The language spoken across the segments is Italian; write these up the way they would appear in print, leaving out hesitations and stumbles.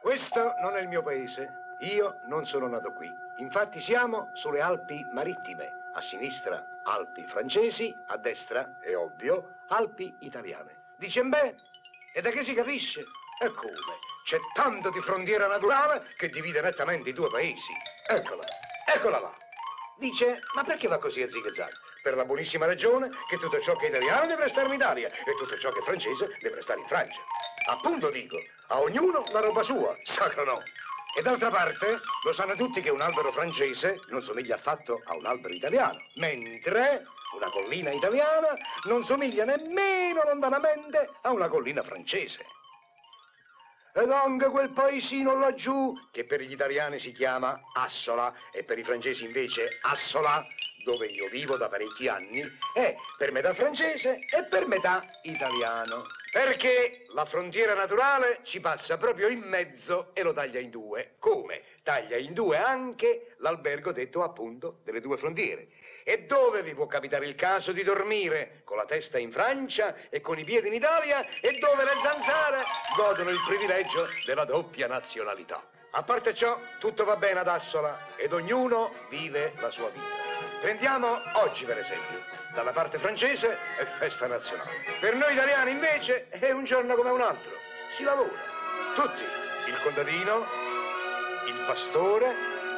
Questo non è il mio paese. Io non sono nato qui. Infatti siamo sulle Alpi marittime. A sinistra Alpi francesi, a destra, è ovvio, Alpi italiane. Dice beh, e da che si capisce? E come? C'è tanto di frontiera naturale che divide nettamente i due paesi. Eccola, eccola là. Dice, ma perché va così a zig-zag? Per la buonissima ragione che tutto ciò che è italiano deve restare in Italia e tutto ciò che è francese deve restare in Francia. Appunto dico, a ognuno la roba sua, sacro no. E d'altra parte, lo sanno tutti che un albero francese non somiglia affatto a un albero italiano, mentre una collina italiana non somiglia nemmeno lontanamente a una collina francese. Ed anche quel paesino laggiù, che per gli italiani si chiama Assola e per i francesi invece Assola, dove io vivo da parecchi anni, è per metà francese e per metà italiano. Perché la frontiera naturale ci passa proprio in mezzo e lo taglia in due. Come? Taglia in due anche l'albergo detto appunto delle due frontiere. E dove vi può capitare il caso di dormire con la testa in Francia e con i piedi in Italia e dove le zanzare godono il privilegio della doppia nazionalità. A parte ciò, tutto va bene ad Assola ed ognuno vive la sua vita. Prendiamo oggi, per esempio. Dalla parte francese è festa nazionale. Per noi italiani, invece, è un giorno come un altro. Si lavora. Tutti. Il contadino, il pastore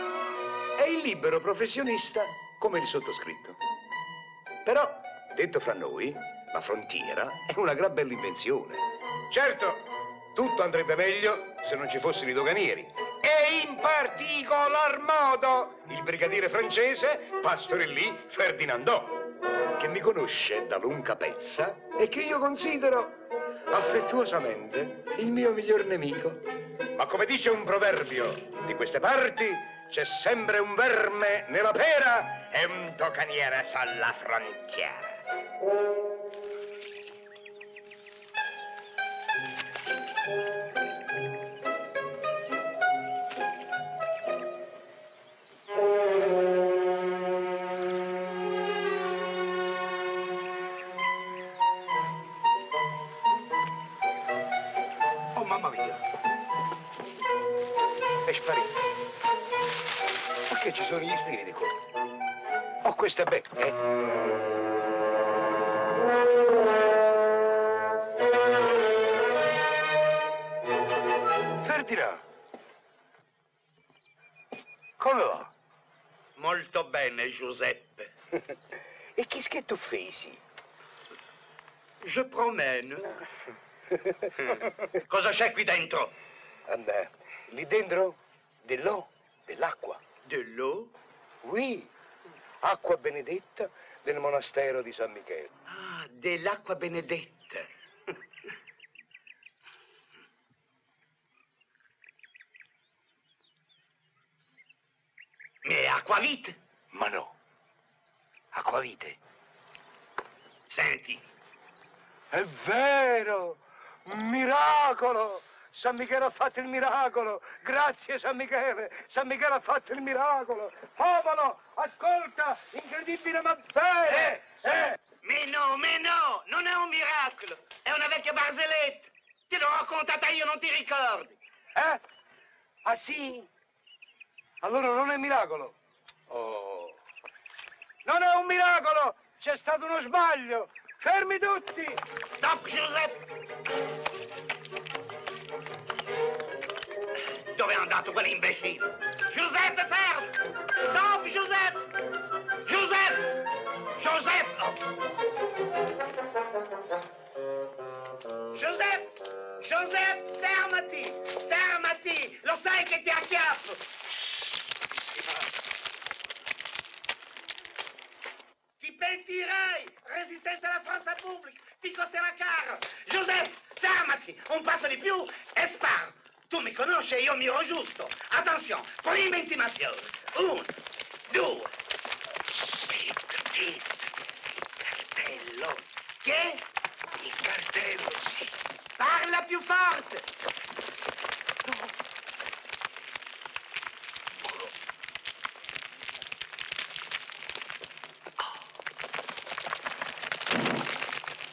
e il libero professionista come il sottoscritto. Però, detto fra noi, la frontiera è una gran bella invenzione. Certo, tutto andrebbe meglio se non ci fossero i doganieri. E in particolar modo il brigadiere francese Pastorelli Ferdinandò, che mi conosce da lunga pezza e che io considero affettuosamente il mio miglior nemico. Ma come dice un proverbio di queste parti, c'è sempre un verme nella pera e un tocaniere sulla frontiera. Oh, mamma mia! È sparito. Ma che ci sono gli spiriti qua? Oh, questo è becco, Ferdinand! Come va? Molto bene, Giuseppe. E che tu feci? Je promène. Cosa c'è qui dentro? Andà, lì dentro dell'acqua. Dell'eau? Oui, acqua benedetta del monastero di San Michele. Ah, dell'acqua benedetta. E acquavite? Ma no, acquavite. Senti. È vero, un miracolo. San Michele ha fatto il miracolo. Grazie San Michele. San Michele ha fatto il miracolo. Popolo, ascolta, incredibile ma vero. Mais no, non è un miracolo. È una vecchia barzelletta. Te l'ho raccontata io, non ti ricordi? Ah sì? Allora non è miracolo. Oh. Non è un miracolo, c'è stato uno sbaglio. Fermi tutti! Stop, Giuseppe! Dove è andato quell'imbecille? Giuseppe, fermo! Stop, Giuseppe! Giuseppe! Giuseppe! Giuseppe! Giuseppe, fermati! Fermati! Lo sai che ti acchiappo! Ti pentirai! Resistenza alla forza pubblica! Ti costerà caro! Giuseppe, fermati! Un passo di più e sparo! Tu mi conosci e io miro giusto! Attenzione! Prima intimazione! 1, 2... Il cartello! Che? Il cartello, sì! Parla più forte!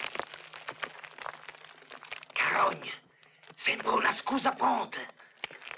Carogna! Sembra una scusa pronta!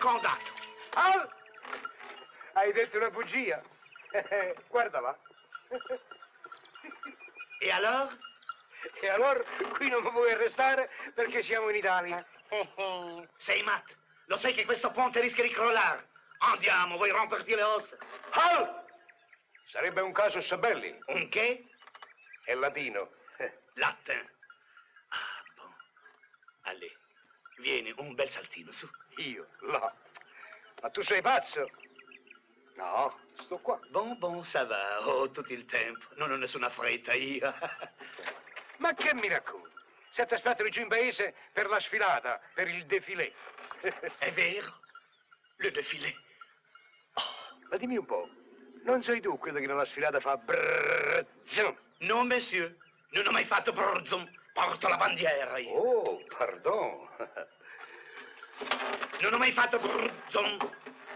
condannato. Al! Hai detto una bugia. Guarda là. E allora? E allora qui non mi puoi arrestare perché siamo in Italia. Sei matto. Lo sai che questo ponte rischia di crollare. Andiamo, vuoi romperti le ossa? Al! Sarebbe un caso Sabelli. Un che? È latino. Latin. Ah, bon. Allez, vieni, un bel saltino, su. Io? Là. Ma tu sei pazzo? No, sto qua. Bon, ça va. Ho tutto il tempo. Non ho nessuna fretta, io. Ma che mi racconti? Se ti aspettano giù in paese per la sfilata, per il défilé. È vero? Le défilé. Ma dimmi un po', non sei tu quello che nella sfilata fa brrrr, zum? No, monsieur. Non ho mai fatto brorzum. Porto la bandiera, io. Oh, pardon. Non ho mai fatto brorzum.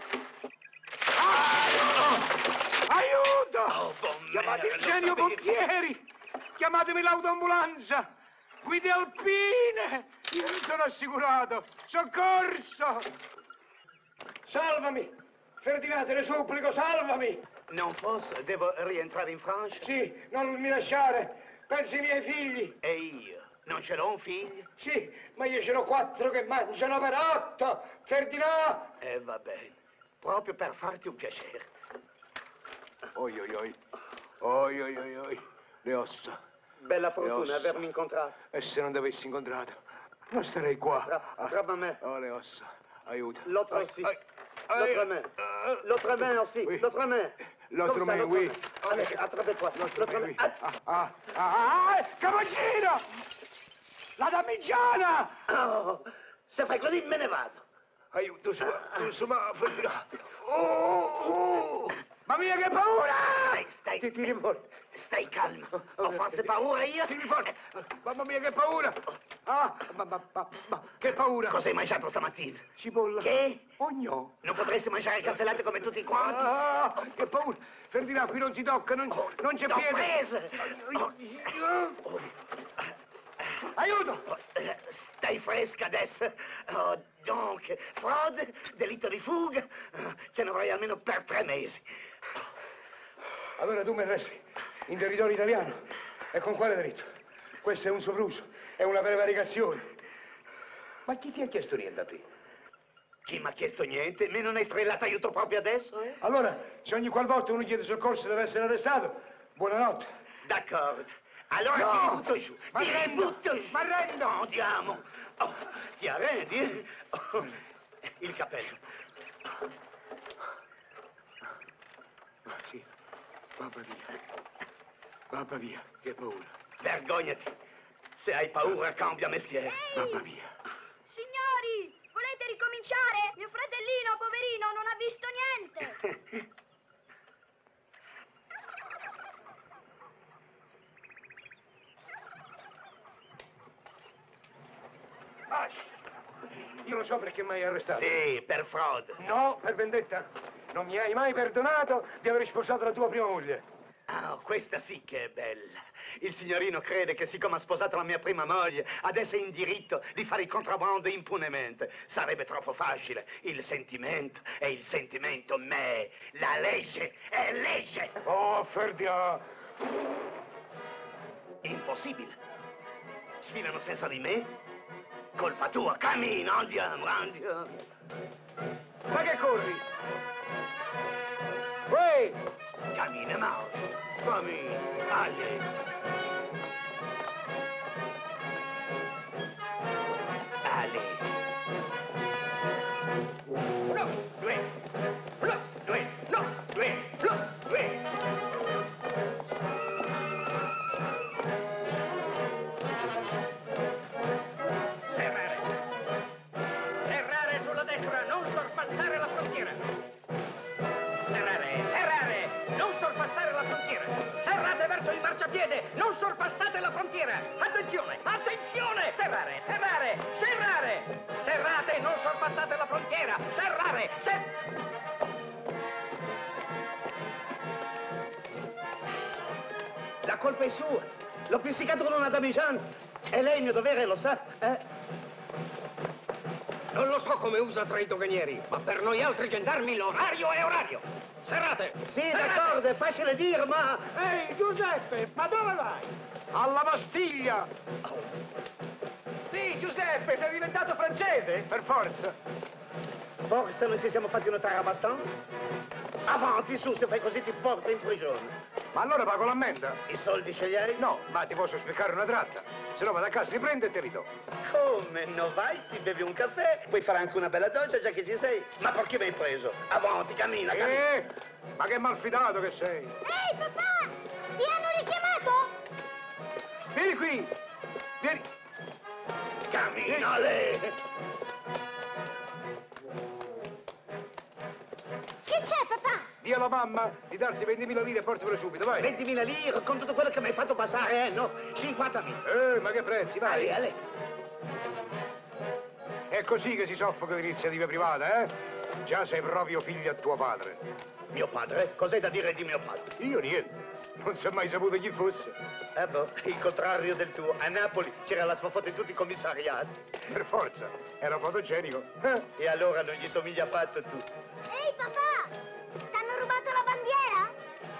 Aiuto! Oh, bon Chiamate merda, il genio lo sapevo. pompieri! Chiamatemi l'autoambulanza! Guide alpine! Io non sono assicurato! Soccorso! Salvami! Ferdinando, te ne supplico, salvami! Non posso, devo rientrare in Francia. Sì, non mi lasciare! Pensi ai miei figli! E io? Non ce l'ho un figlio? Sì, ma io ce n'ho 4 che mangiano per 8! Ferdinando! Va bene. Proprio per farti un piacere. Oi, oi, oi. Oi, oi, oi, oi. Le ossa. Bella fortuna avermi incontrato. E se non ti avessi incontrato, non starei qua. Trova me. Oh, le ossa. Aiuto. L'autre aussi. Ai, L'autre main. L'autre main aussi. Oui. L'autre main. L'autre Comme ça, main, oui. Allez, attrape-toi. L'autre main. Oui. Capogino! La damigiana! Oh, se fai così me ne vado. Aiuto, insomma, Ma mia, che paura! Stai. Ti riporto. Stai calmo. Ho forse paura io? Ti riporto. Mamma mia, che paura! Ma che paura! Cosa hai mangiato stamattina? Cipolla. Che? Ogno. Non potresti mangiare il caffè latte come tutti quanti? Che paura! Ferdinando, qui non si tocca, non c'è T'ho piede. prese. Aiuto! Stai fresca adesso? Oh, donc, frode, delitto di fuga, ce ne avrai almeno per 3 mesi. Allora tu mi arresti in territorio italiano. E con quale diritto? Questo è un sopruso, è una prevaricazione. Ma chi ti ha chiesto niente a te? Chi mi ha chiesto niente? Me non hai strellato aiuto proprio adesso, eh? Allora, se ogni qualvolta uno chiede soccorso deve essere arrestato, buonanotte. D'accordo. Allora No! ti butto giù. M'arrendo! M'arrendo! Andiamo. Oh, ti arrendi, eh? Oh, il cappello. Sì, papà via. Papà via, che paura. Vergognati. Se hai paura, cambia mestiere. Papà via. Signori, volete ricominciare? Mio fratellino, poverino, non ha visto niente. Io non so perché mi hai arrestato. Sì, per frode. No, per vendetta. Non mi hai mai perdonato di aver sposato la tua prima moglie. Ah, questa sì che è bella. Il signorino crede che siccome ha sposato la mia prima moglie, adesso è in diritto di fare il contrabbando impunemente. Sarebbe troppo facile. Il sentimento è il sentimento, me. La legge è legge. Oh, Ferdinando. Impossibile. Sfilano senza di me? Colpa tua, cammina, andiamo. Ma che corri? Uè! Cammina, Mauro. Cammina, allez. Allez. No, due. Serrare sulla destra, non sorpassare la frontiera. Serrare, non sorpassare la frontiera. Serrate verso il marciapiede, non sorpassate la frontiera. Attenzione! Serrare. Serrate, non sorpassate la frontiera. Serrare. La colpa è sua. L'ho pizzicato con una damigiana. È lei il mio dovere, lo sa? Non lo so come usa tra i doganieri, ma per noi altri gendarmi l'orario è orario. Serrate! Sì, d'accordo, è facile dire, ma... Ehi, Giuseppe, ma dove vai? Alla Bastiglia! Sì, Giuseppe, sei diventato francese? Per forza! Forse non ci siamo fatti notare abbastanza? Avanti, su, se fai così ti porto in prigione. Ma allora pago l'ammenda? I soldi ce li hai? No, ma ti posso spiegare una tratta. Se no vado a casa, ti prendo e te li do. Come no? Vai, ti bevi un caffè, puoi fare anche una bella doccia già che ci sei. Ma perché mi hai preso? Avanti, cammina, cammina. Ma che malfidato che sei! Ehi, papà! Ti hanno richiamato? Vieni qui! Vieni! Cammina, lei! Che c'è, papà? Dì alla mamma di darti 20.000 lire e portamelo subito, vai! 20.000 lire con tutto quello che mi hai fatto passare, no? 50.000. Ma che prezzi, vai! Ale. È così che si soffoca l'iniziativa privata, eh? Già sei proprio figlio a tuo padre. Mio padre? Cos'hai da dire di mio padre? Io niente. Non si è mai saputo chi fosse. Il contrario del tuo. A Napoli c'era la sua foto in tutti i commissariati. Per forza. Era fotogenico. E allora non gli somiglia affatto tu. Ehi, papà! Ti hanno rubato la bandiera?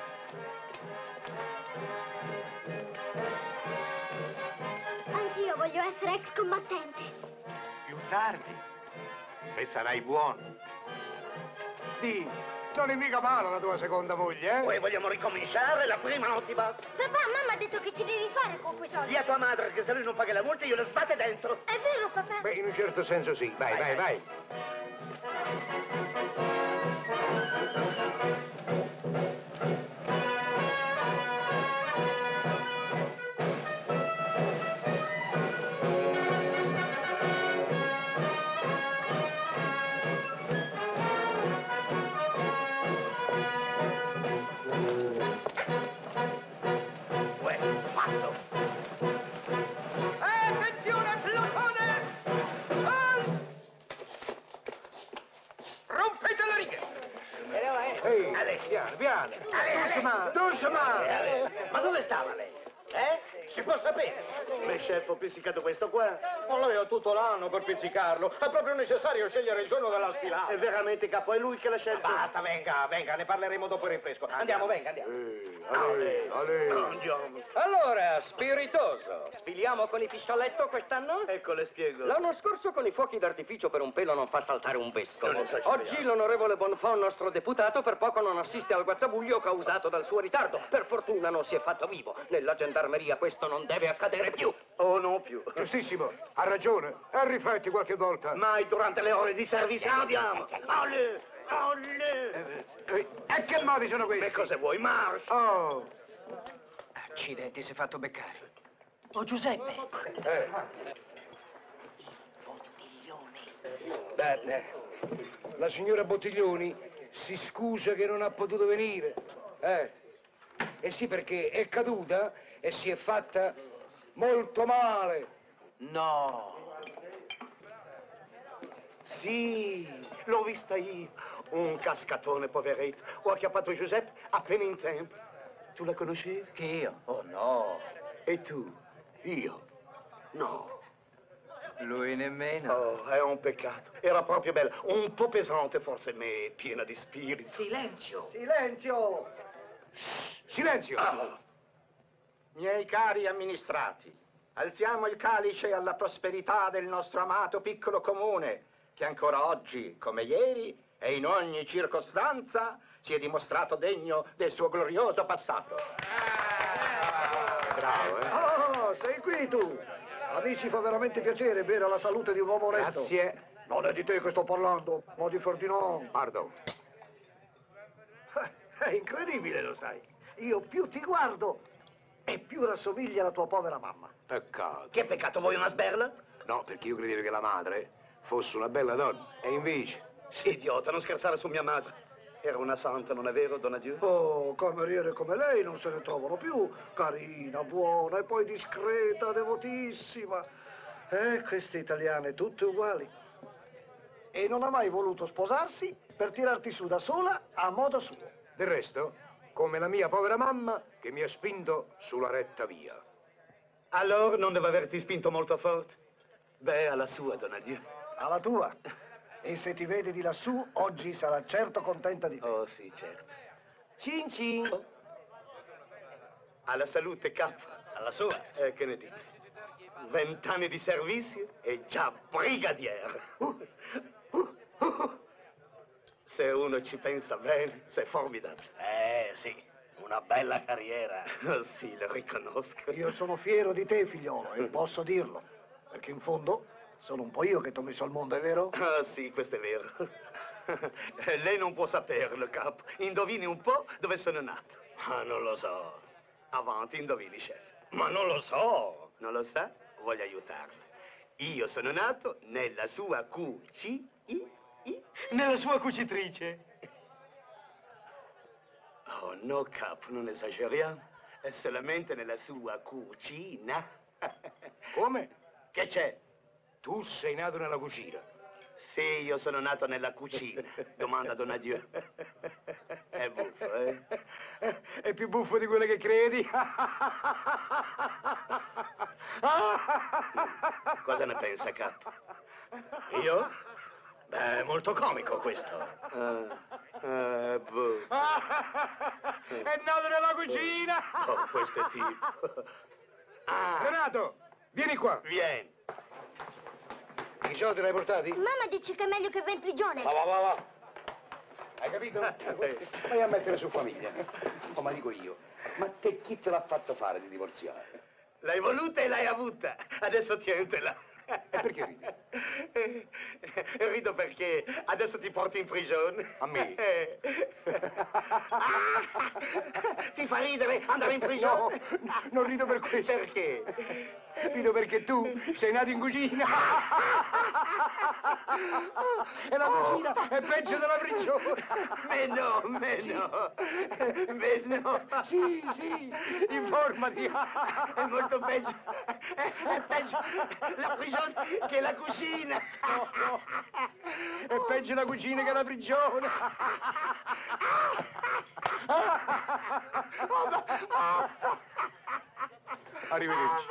Anch'io voglio essere ex combattente. Più tardi. Se sarai buono. Dì, non è mica male la tua seconda moglie, eh? Poi vogliamo ricominciare? La prima non ti basta? Papà, mamma ha detto che ci devi fare con quei soldi. Dì a tua madre che se lui non paga la multa io lo sbatte dentro. È vero, papà? Beh, in un certo senso sì. Vai, vai. Passo. Attenzione, plotone! Rompete le righe! Ehi, Ale. piano. Ale. Ma dove stava lei? Si può sapere? Ma chef, ho pizzicato questo qua. Ma lei ha tutto l'anno per pizzicarlo. È proprio necessario scegliere il giorno della sfilata. È veramente capo, è lui che l'ha scelto. Basta, venga, ne parleremo dopo il rinfresco. Andiamo, venga, andiamo. Andiamo. Allora, spiritoso, sfiliamo con i piscioletto quest'anno? Ecco, le spiego. L'anno scorso con i fuochi d'artificio per un pelo non fa saltare un vescovo. Non so, Oggi l'onorevole Bonfon, nostro deputato, per poco non assiste al guazzabuglio causato dal suo ritardo. Per fortuna non si è fatto vivo. Nella gendarmeria questo non deve accadere più. Oh, non più. Giustissimo, ha ragione. E rifletti qualche volta. Mai durante le ore di servizio. Andiamo. Alle. E che modi sono questi? Che cosa vuoi? March. Oh. Accidenti, si è fatto beccare. Oh, Giuseppe. Beh, la signora Bottiglioni si scusa che non ha potuto venire. Eh sì, perché è caduta e si è fatta molto male. No. Sì, l'ho vista io. Un cascatone, poveretto. Ho acchiappato Giuseppe appena in tempo. Tu la conoscevi? Che io? Oh, no. E tu? Io? No. Lui nemmeno. Oh, è un peccato. Era proprio bella. Un po' pesante, forse, ma piena di spirito. Silenzio. Silenzio! Silenzio! Miei cari amministrati, alziamo il calice alla prosperità del nostro amato piccolo comune, che ancora oggi, come ieri, e in ogni circostanza, si è dimostrato degno del suo glorioso passato. Bravo, Oh, sei qui tu! Amici, fa veramente piacere bere alla salute di un uomo onesto. Grazie. Non è di te che sto parlando, ma di Ferdinand. Pardon. È incredibile, lo sai. Io più ti guardo e più rassomigli alla tua povera mamma. Peccato. Che peccato, vuoi una sberla? No, perché io credevo che la madre fosse una bella donna. E invece... Idiota, non scherzare su mia madre. Era una santa, non è vero, Donna Dieu? Oh, cameriere come lei non se ne trovano più. Carina, buona e poi discreta, devotissima. Queste italiane tutte uguali. E non ha mai voluto sposarsi per tirarti su da sola a modo suo. Del resto, come la mia povera mamma che mi ha spinto sulla retta via. Allora non deve averti spinto molto forte? Beh, alla sua, Donna Dieu. Alla tua. E se ti vede di lassù, oggi sarà certo contenta di te. Oh, sì, certo. Cin cin. Alla salute, capo. Alla sua. Che ne dite? 20 anni di servizio e già brigadiere. Se uno ci pensa bene, sei formidabile. Sì, una bella carriera. Oh, sì, lo riconosco. Io sono fiero di te, figliolo, e posso dirlo. Perché in fondo sono un po' io che ti ho messo al mondo, è vero? Ah, sì, questo è vero. Lei non può saperlo, capo. Indovini un po' dove sono nato. Ma non lo so. Avanti, indovini, chef. Ma non lo so. Non lo sa? Voglio aiutarlo. Io sono nato nella sua Nella sua cucitrice. Oh, no, capo, non esageriamo. È solamente nella sua cucina. Come? Che c'è? Tu sei nato nella cucina. Sì, io sono nato nella cucina. Domanda Don Adieu. È buffo, eh? È più buffo di quello che credi. Cosa ne pensa, capo? Io? Beh, è molto comico questo. Buffo. È nato nella cucina. Oh, questo è tipo. Ah, Renato, vieni qua. vieni. I soldi l'hai portati? Mamma dice che è meglio che va in prigione. Va. Hai capito? Vai a mettere su famiglia. Oh, ma dico io, ma te chi te l'ha fatto fare di divorziare? L'hai voluta e l'hai avuta. Adesso tientela. E perché ridi? Rido perché adesso ti porti in prigione. A me? Ti fa ridere andare in prigione? No, non rido per questo. Perché? Rido perché tu sei nato in cucina. E la cucina è peggio della prigione. Meno. Sì, informati. È molto peggio. È peggio la prigione che la cucina. No. È peggio la cucina che la prigione. Arrivederci.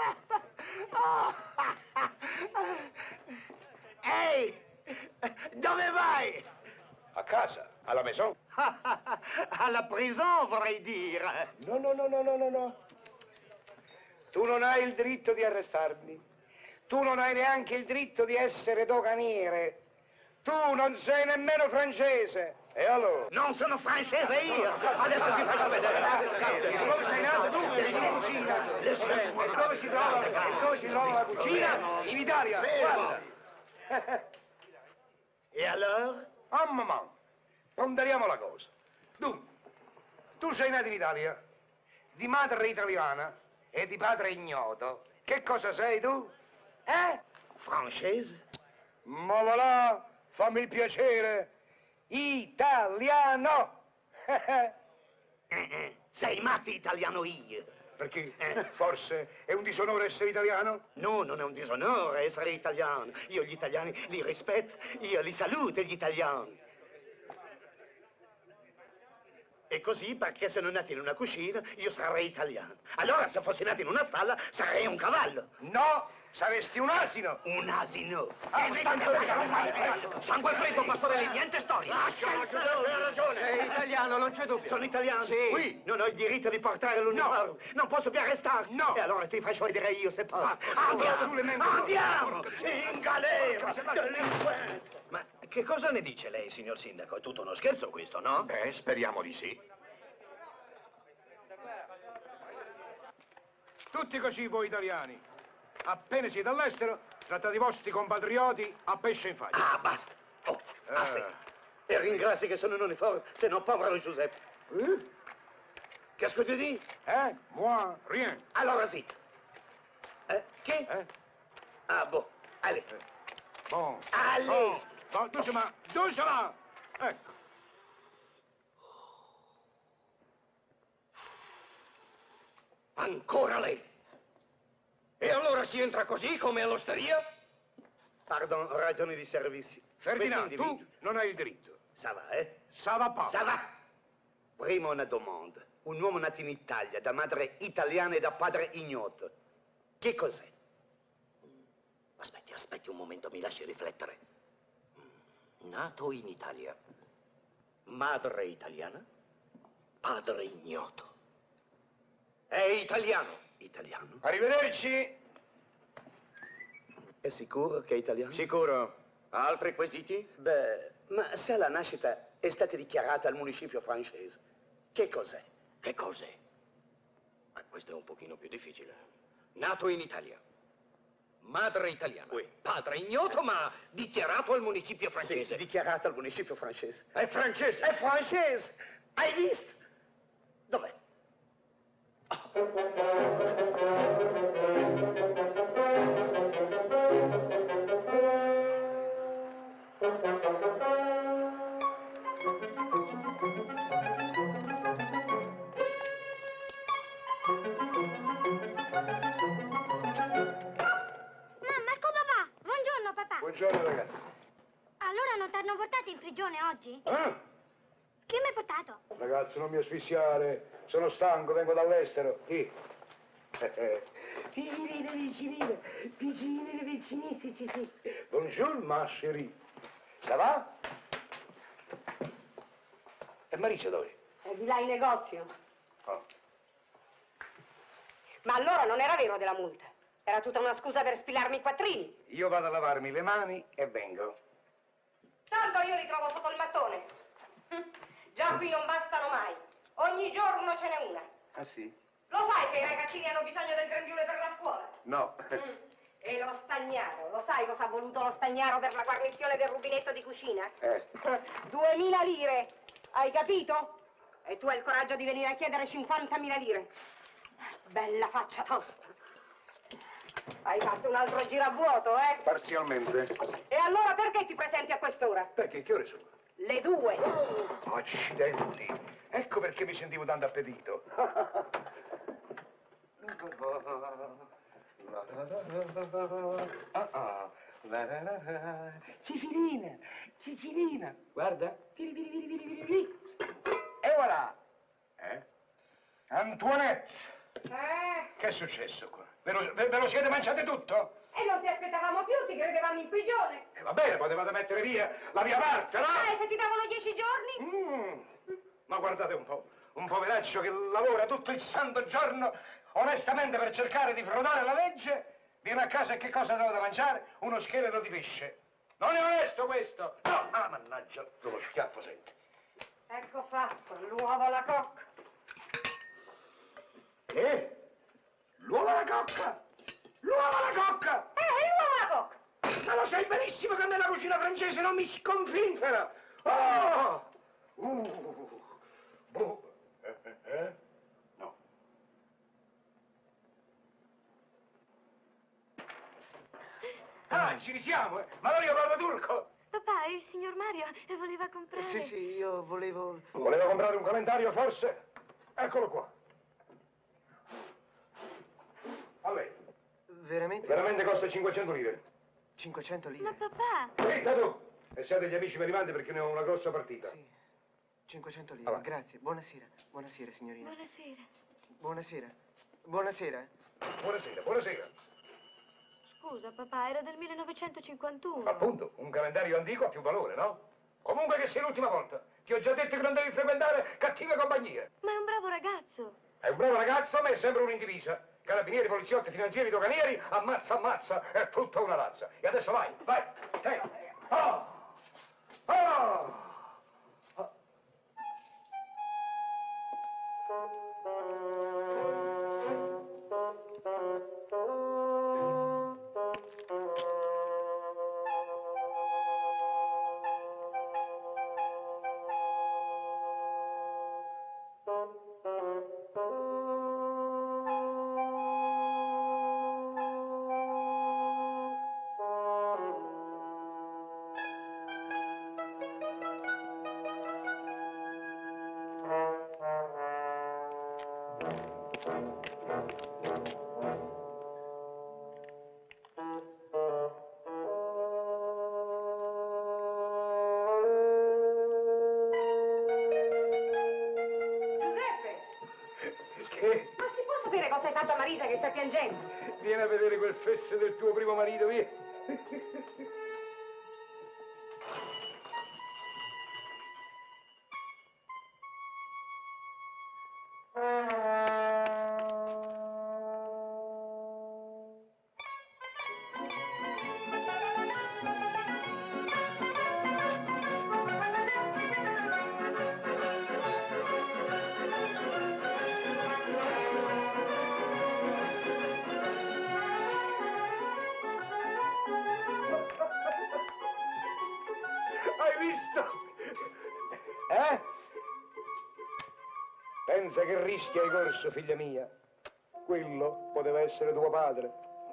Ehi, dove vai? A casa, alla maison. Alla prison, vorrei dire. No. Tu non hai il diritto di arrestarmi. Tu non hai neanche il diritto di essere doganiere. Tu non sei nemmeno francese. E allora? Non sono francese io. Adesso ti faccio vedere. Dove sei nato tu? In cucina. E dove si trova la cucina? In Italia. Guarda. E allora? Oh, mamma, ponderiamo la cosa. Tu sei nato in Italia, di madre italiana e di padre ignoto. Che cosa sei tu? Francese? Ma va là, fammi il piacere. Italiano. Sei matto italiano io. Perché? Forse è un disonore essere italiano? No, non è un disonore essere italiano. Io gli italiani li rispetto, io li saluto gli italiani. E così, perché sono nato in una cucina, io sarei italiano. Allora, se fossi nato in una stalla, sarei un cavallo. No, saresti un asino. Un asino. Sangue freddo, pastore, niente storia. Lascialo, Giuseppe, ha ragione. Sei italiano, non c'è dubbio. Sono italiano? Sì. Oui. Non ho il diritto di portare l'uniforme. Non posso più arrestarti. No. E allora ti faccio vedere io se posso. sulle menti. Andiamo! In galera! Delinquente! Ma che cosa ne dice lei, signor sindaco? È tutto uno scherzo questo, no? Beh, speriamo di sì. Tutti così voi italiani. Appena siete all'estero, trattate i vostri compatrioti a pesce in faccia. Ah, basta. Oh, sì. E ringrazi che sono in uniforme, se no povero Giuseppe. Qu'est-ce que tu dis? Moi, rien. Allora zitto. Che? Ah, boh. Allez. Bon. Allez. Bon, doucement. Ecco. Ancora lei. E allora si entra così come all'osteria? Pardon, ragioni di servizio. Ferdinand, Questo individuo- tu non hai il diritto. Ça va, eh? Ça va pas. Ça va. Prima una domanda. Un uomo nato in Italia, da madre italiana e da padre ignoto. Che cos'è? Aspetti un momento, mi lasci riflettere. Nato in Italia. Madre italiana, padre ignoto. È italiano. Italiano? Arrivederci. È sicuro che è italiano? Sicuro. Altri quesiti? Beh, ma se alla nascita è stata dichiarata al municipio francese, che cos'è? Che cos'è? Ma questo è un pochino più difficile. Nato in Italia. Madre italiana. Oui. Padre ignoto, ma dichiarato al municipio francese. Sì, dichiarata al municipio francese. È francese. È francese! Hai visto? Dov'è? Buongiorno ragazzi. Allora non ti hanno portato in prigione oggi? Ah? Chi mi hai portato? Ragazzi, non mi asfissiare. Sono stanco, vengo dall'estero. Chi? Bonjour, ma chérie. Ça va? E Maurizio dove? È di là in negozio. Oh. Ma allora non era vero della multa. Era tutta una scusa per spillarmi i quattrini. Io vado a lavarmi le mani e vengo. Tanto io li trovo sotto il mattone. Già qui non bastano mai. Ogni giorno ce n'è una. Ah sì? Lo sai che i ragazzini hanno bisogno del grembiule per la scuola? No. E lo stagnaro, lo sai cosa ha voluto lo stagnaro per la guarnizione del rubinetto di cucina? 2000 lire, hai capito? E tu hai il coraggio di venire a chiedere 50.000 lire. Bella faccia tosta. Hai fatto un altro giravuoto, eh? Parzialmente. E allora perché ti presenti a quest'ora? Perché? Che ore sono? Le 2. Accidenti. Ecco perché mi sentivo tanto appetito. Cicilina, Cicilina. Guarda. E voilà. Antoinette. Che è successo qua? Ve lo siete mangiate tutto? E non ti aspettavamo più, ti credevamo in prigione. E va bene, potevate mettere via la mia parte, no? E se ti davano 10 giorni? Ma guardate un po', un poveraccio che lavora tutto il santo giorno onestamente per cercare di frodare la legge, viene a casa e che cosa trova da mangiare? Uno scheletro di pesce. Non è onesto questo! No! Ah, mannaggia, lo schiaffo, senti. Ecco fatto, l'uovo alla cocca. Che? L'uovo alla cocca! L'uovo alla cocca! L'uovo alla cocca! Ma lo sai benissimo che a me la cucina francese non mi sconfinfera! Oh! No. Ah, ci risiamo, eh? Ma noi io parlo turco! Papà, il signor Mario voleva comprare... Sì, io volevo... Voleva comprare un calendario, forse? Eccolo qua. A lei. Veramente? Veramente costa 500 lire. 500 lire? Ma papà... Zitta tu! E siate gli amici per i mandi perché ne ho una grossa partita. Sì. 500 lire, Avanti. grazie. Buonasera. Buonasera, signorina. Buonasera. Buonasera. Buonasera. Buonasera, buonasera. Scusa, papà, era del 1951. Appunto, un calendario antico ha più valore, no? Comunque che sia l'ultima volta. Ti ho già detto che non devi frequentare cattive compagnie. Ma è un bravo ragazzo. È un bravo ragazzo, ma è sempre un indivisa. Carabinieri, poliziotti, finanzieri, doganieri, ammazza, ammazza, è tutta una razza. E adesso vai, vai, te. Oh! Oh! Che? Ma si può sapere cosa hai fatto a Marisa che sta piangendo? Vieni a vedere quel fesse del tuo primo marito, via. visto? Eh? Pensa che rischio hai corso, figlia mia? Quello poteva essere tuo padre.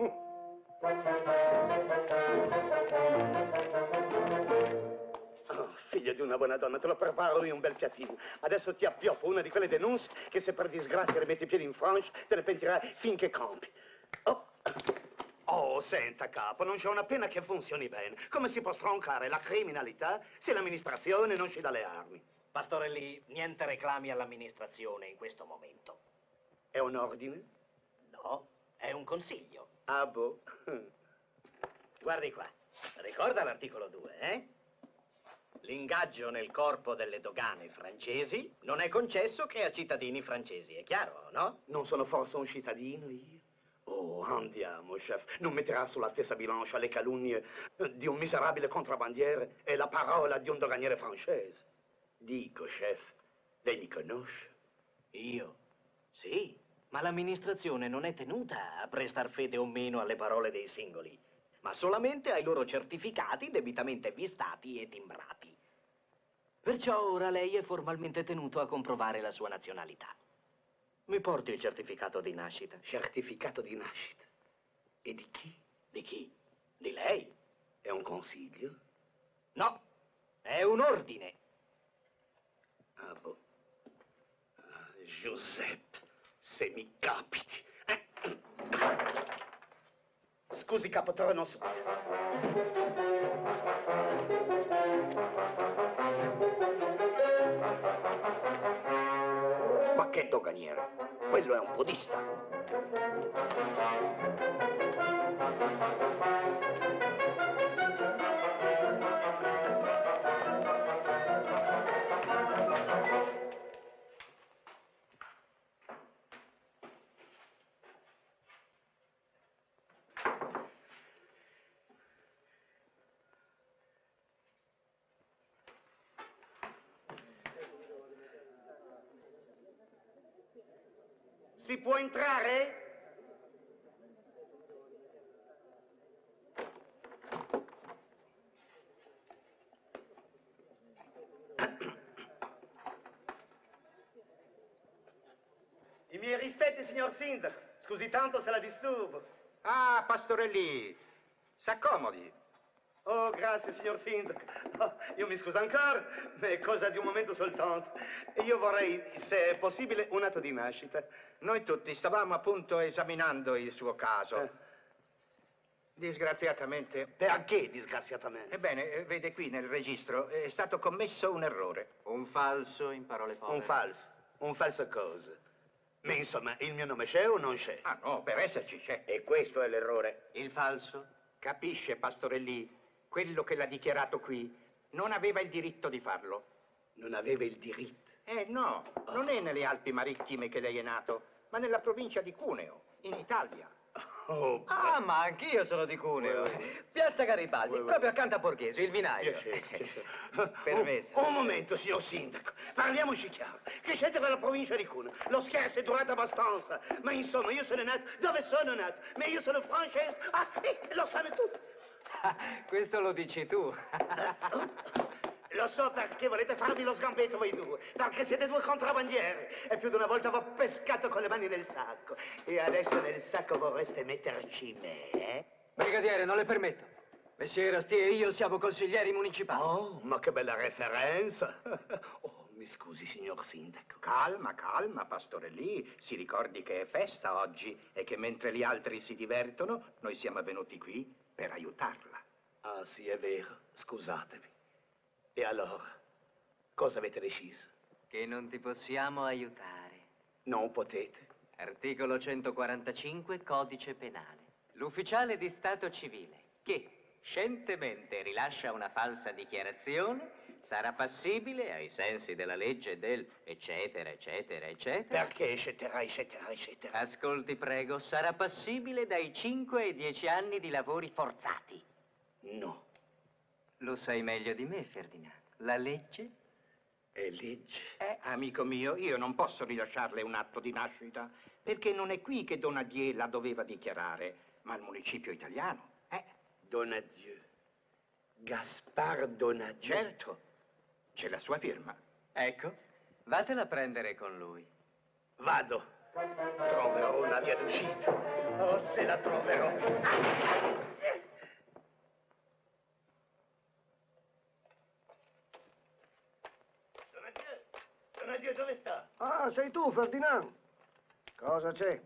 Oh, figlia di una buona donna, te lo preparo io un bel piattino. Adesso ti appioppo una di quelle denunce che se per disgrazia rimetti i piedi in Francia te ne pentirai finché campi. Oh, senta, capo, non c'è una pena che funzioni bene. Come si può stroncare la criminalità se l'amministrazione non ci dà le armi? Pastorelli, niente reclami all'amministrazione in questo momento. È un ordine? No, è un consiglio. Ah, boh. Guardi qua, ricorda l'articolo 2, eh? L'ingaggio nel corpo delle dogane francesi non è concesso che a cittadini francesi, è chiaro, no? Non sono forse un cittadino io? Oh, andiamo, chef. Non metterà sulla stessa bilancia le calunnie di un miserabile contrabbandiere e la parola di un doganiere francese. Dico, chef, lei mi conosce? Io? Sì, ma l'amministrazione non è tenuta a prestar fede o meno alle parole dei singoli, ma solamente ai loro certificati debitamente vistati e timbrati. Perciò ora lei è formalmente tenuto a comprovare la sua nazionalità. Mi porti il certificato di nascita. Certificato di nascita? E di chi? Di chi? Di lei? È un consiglio? No, è un ordine. Ah, boh. Giuseppe, se mi capiti. Scusi, capo, torno su. Ma che doganiere? Quello è un podista. Si può entrare? I miei rispetti, signor Sindaco. Scusi tanto se la disturbo. Ah, Pastorelli, s'accomodi. Oh, grazie, signor Sindaco. Oh, io mi scuso ancora, ma è cosa di un momento soltanto. E io vorrei, se è possibile, un atto di nascita. Noi tutti stavamo appunto esaminando il suo caso. Disgraziatamente. Perché, disgraziatamente? Ebbene, vede qui nel registro, è stato commesso un errore. Un falso, in parole povere. Un falso. Un falso cosa? Ma insomma, il mio nome c'è o non c'è? Ah no, per esserci c'è. E questo è l'errore. Il falso? Capisce, Pastorelli, quello che l'ha dichiarato qui non aveva il diritto di farlo. Non aveva il diritto. No, non è nelle Alpi Marittime che lei è nato, ma nella provincia di Cuneo, in Italia. Oh, Ah, ma anch'io sono di Cuneo. Piazza Garibaldi, proprio accanto a Borghese, il vinaio. Permesso. Un momento, signor Sindaco. Parliamoci chiaro. Che siete per la provincia di Cuneo. Lo scherzo è durato abbastanza. Ma insomma, io sono nato dove sono nato. Ma io sono francese. Ah, lo sanno tutti. Questo lo dici tu. Lo so perché volete farvi lo sgambetto voi due, perché siete due contrabbandieri e più di una volta vi ho pescato con le mani nel sacco. E adesso nel sacco vorreste metterci me, eh? Brigadiere, non le permetto. Messier Astier e io siamo consiglieri municipali. Oh, ma che bella referenza. Oh, mi scusi, signor Sindaco. Calma, calma, Pastorelli. Si ricordi che è festa oggi e che mentre gli altri si divertono, noi siamo venuti qui per aiutarla. Ah, sì, è vero. Scusatemi. E allora, cosa avete deciso? Che non ti possiamo aiutare. Non potete. Articolo 145, codice penale. L'ufficiale di stato civile che scientemente rilascia una falsa dichiarazione sarà passibile, ai sensi della legge del eccetera, eccetera, eccetera. Perché eccetera, eccetera, eccetera? Ascolti, prego, sarà passibile dai 5 ai 10 anni di lavori forzati. No. Lo sai meglio di me, Ferdinando. La legge? È legge. Amico mio, io non posso rilasciarle un atto di nascita, perché non è qui che Donadieu la doveva dichiarare, ma al municipio italiano. Donadieu. Gaspard Donadieu. Certo, C'è la sua firma. Ecco, vatela a prendere con lui. Vado. Troverò una via d'uscita. Oh, se la troverò. Donadieu, dove sta? Ah, sei tu, Ferdinand. Cosa c'è?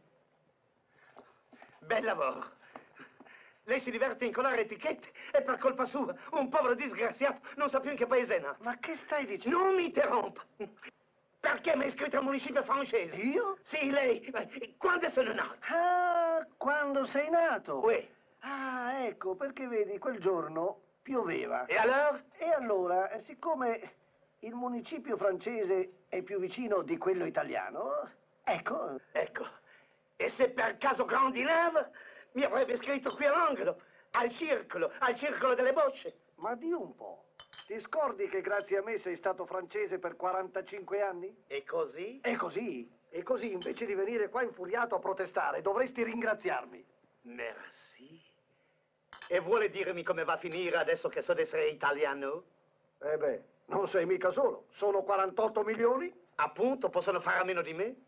Bel lavoro. Lei si diverte a incolare etichette e per colpa sua un povero disgraziato non sa più in che paese è nato. Ma che stai dicendo? Non mi interrompa. Perché mi ha iscritto al municipio francese? Io? Sì, lei. Quando sono nato? Ah, quando sei nato? Uè. Ah, ecco, perché vedi, quel giorno pioveva. E allora? E allora, siccome il municipio francese è più vicino di quello italiano, ecco. Ecco. E se per caso Grandinave mi avrebbe scritto qui all'angolo, al circolo delle bocce. Ma di un po'. Ti scordi che grazie a me sei stato francese per 45 anni? E così? E così? E così, invece di venire qua infuriato a protestare, dovresti ringraziarmi. Merci. E vuole dirmi come va a finire adesso che so di essere italiano? Eh beh, non sei mica solo. Sono 48 milioni. Appunto, possono fare a meno di me?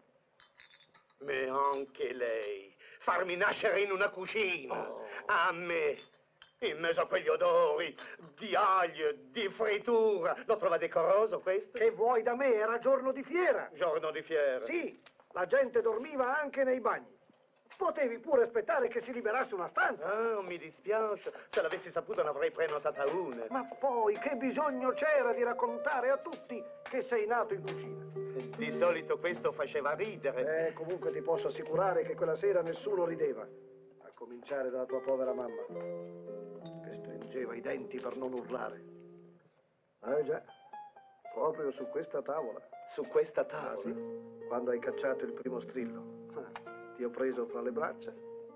Ma anche lei. Farmi nascere in una cucina. Oh. A me. In mezzo a quegli odori di aglio, di frittura. Lo trova decoroso questo? Che vuoi da me? Era giorno di fiera. Giorno di fiera. Sì, la gente dormiva anche nei bagni. Potevi pure aspettare che si liberasse una stanza. Ah, mi dispiace. Se l'avessi saputo ne avrei prenotata una. Ma poi che bisogno c'era di raccontare a tutti che sei nato in cucina? Di solito questo faceva ridere. Comunque ti posso assicurare che quella sera nessuno rideva. A cominciare dalla tua povera mamma, che stringeva i denti per non urlare. Già, proprio su questa tavola. Su questa Ah, tavola? sì? Quando hai cacciato il primo strillo. Ti ho preso fra le braccia.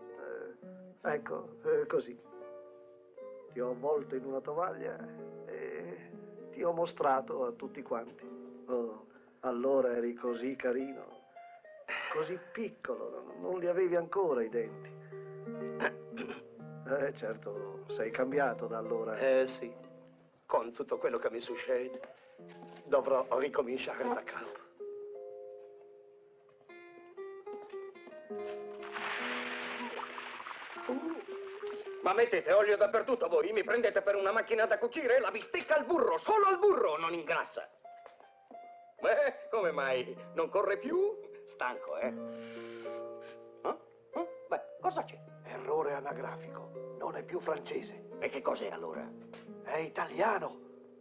Ecco, così. Ti ho avvolto in una tovaglia e ti ho mostrato a tutti quanti. Oh, allora eri così carino, così piccolo, non li avevi ancora i denti. Certo, sei cambiato da allora. Sì. Con tutto quello che mi succede, dovrò ricominciare da capo. Ma mettete olio dappertutto voi, mi prendete per una macchina da cucire? La bistecca al burro, solo al burro, non ingrassa. Come mai? Non corre più? Stanco, eh? Beh, cosa c'è? Errore anagrafico, non è più francese, E che cos'è allora? è italiano.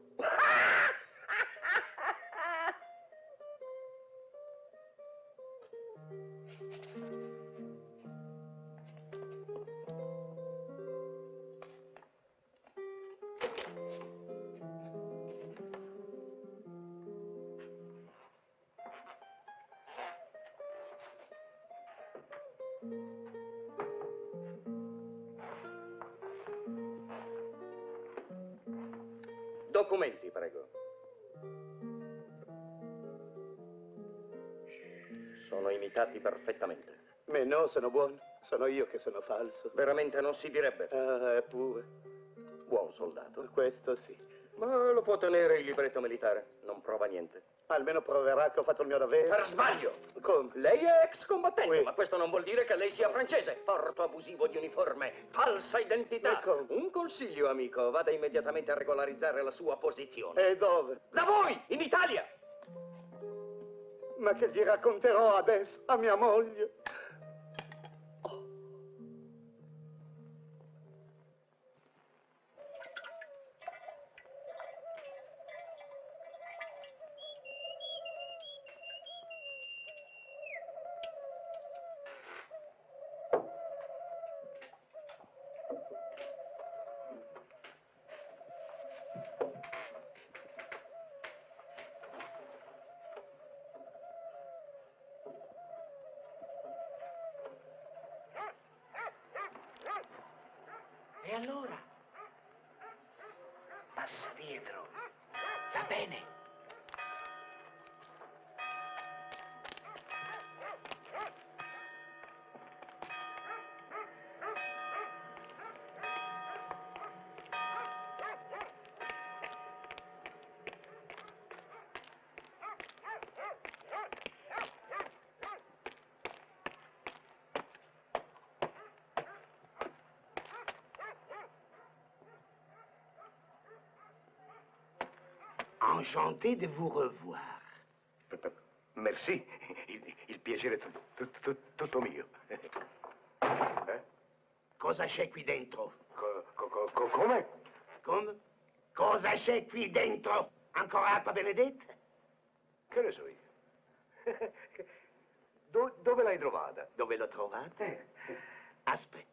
Documenti, prego. Sono imitati perfettamente. Ma no, sono buono. Sono io che sono falso. Veramente non si direbbe. Eppure. Buon soldato. Questo sì. Ma lo può tenere il libretto militare, non prova niente. Almeno proverà che ho fatto il mio dovere. Per sbaglio! Come? Lei è ex combattente, Oui. ma questo non vuol dire che lei sia francese. Porto abusivo di uniforme, falsa identità. Ecco. Un consiglio, amico, vada immediatamente a regolarizzare la sua posizione. E dove? Da voi, in Italia! Ma che gli racconterò adesso a mia moglie? E allora? Passa dietro. Va bene. Enchanté de vous revoir. Merci, il piacere è tutto mio. Cosa c'è qui dentro? Come? Come? Cosa c'è qui dentro? Ancora acqua benedetta? Che ne so io? Dove l'hai trovata? Dove l'ho trovata? Aspetta.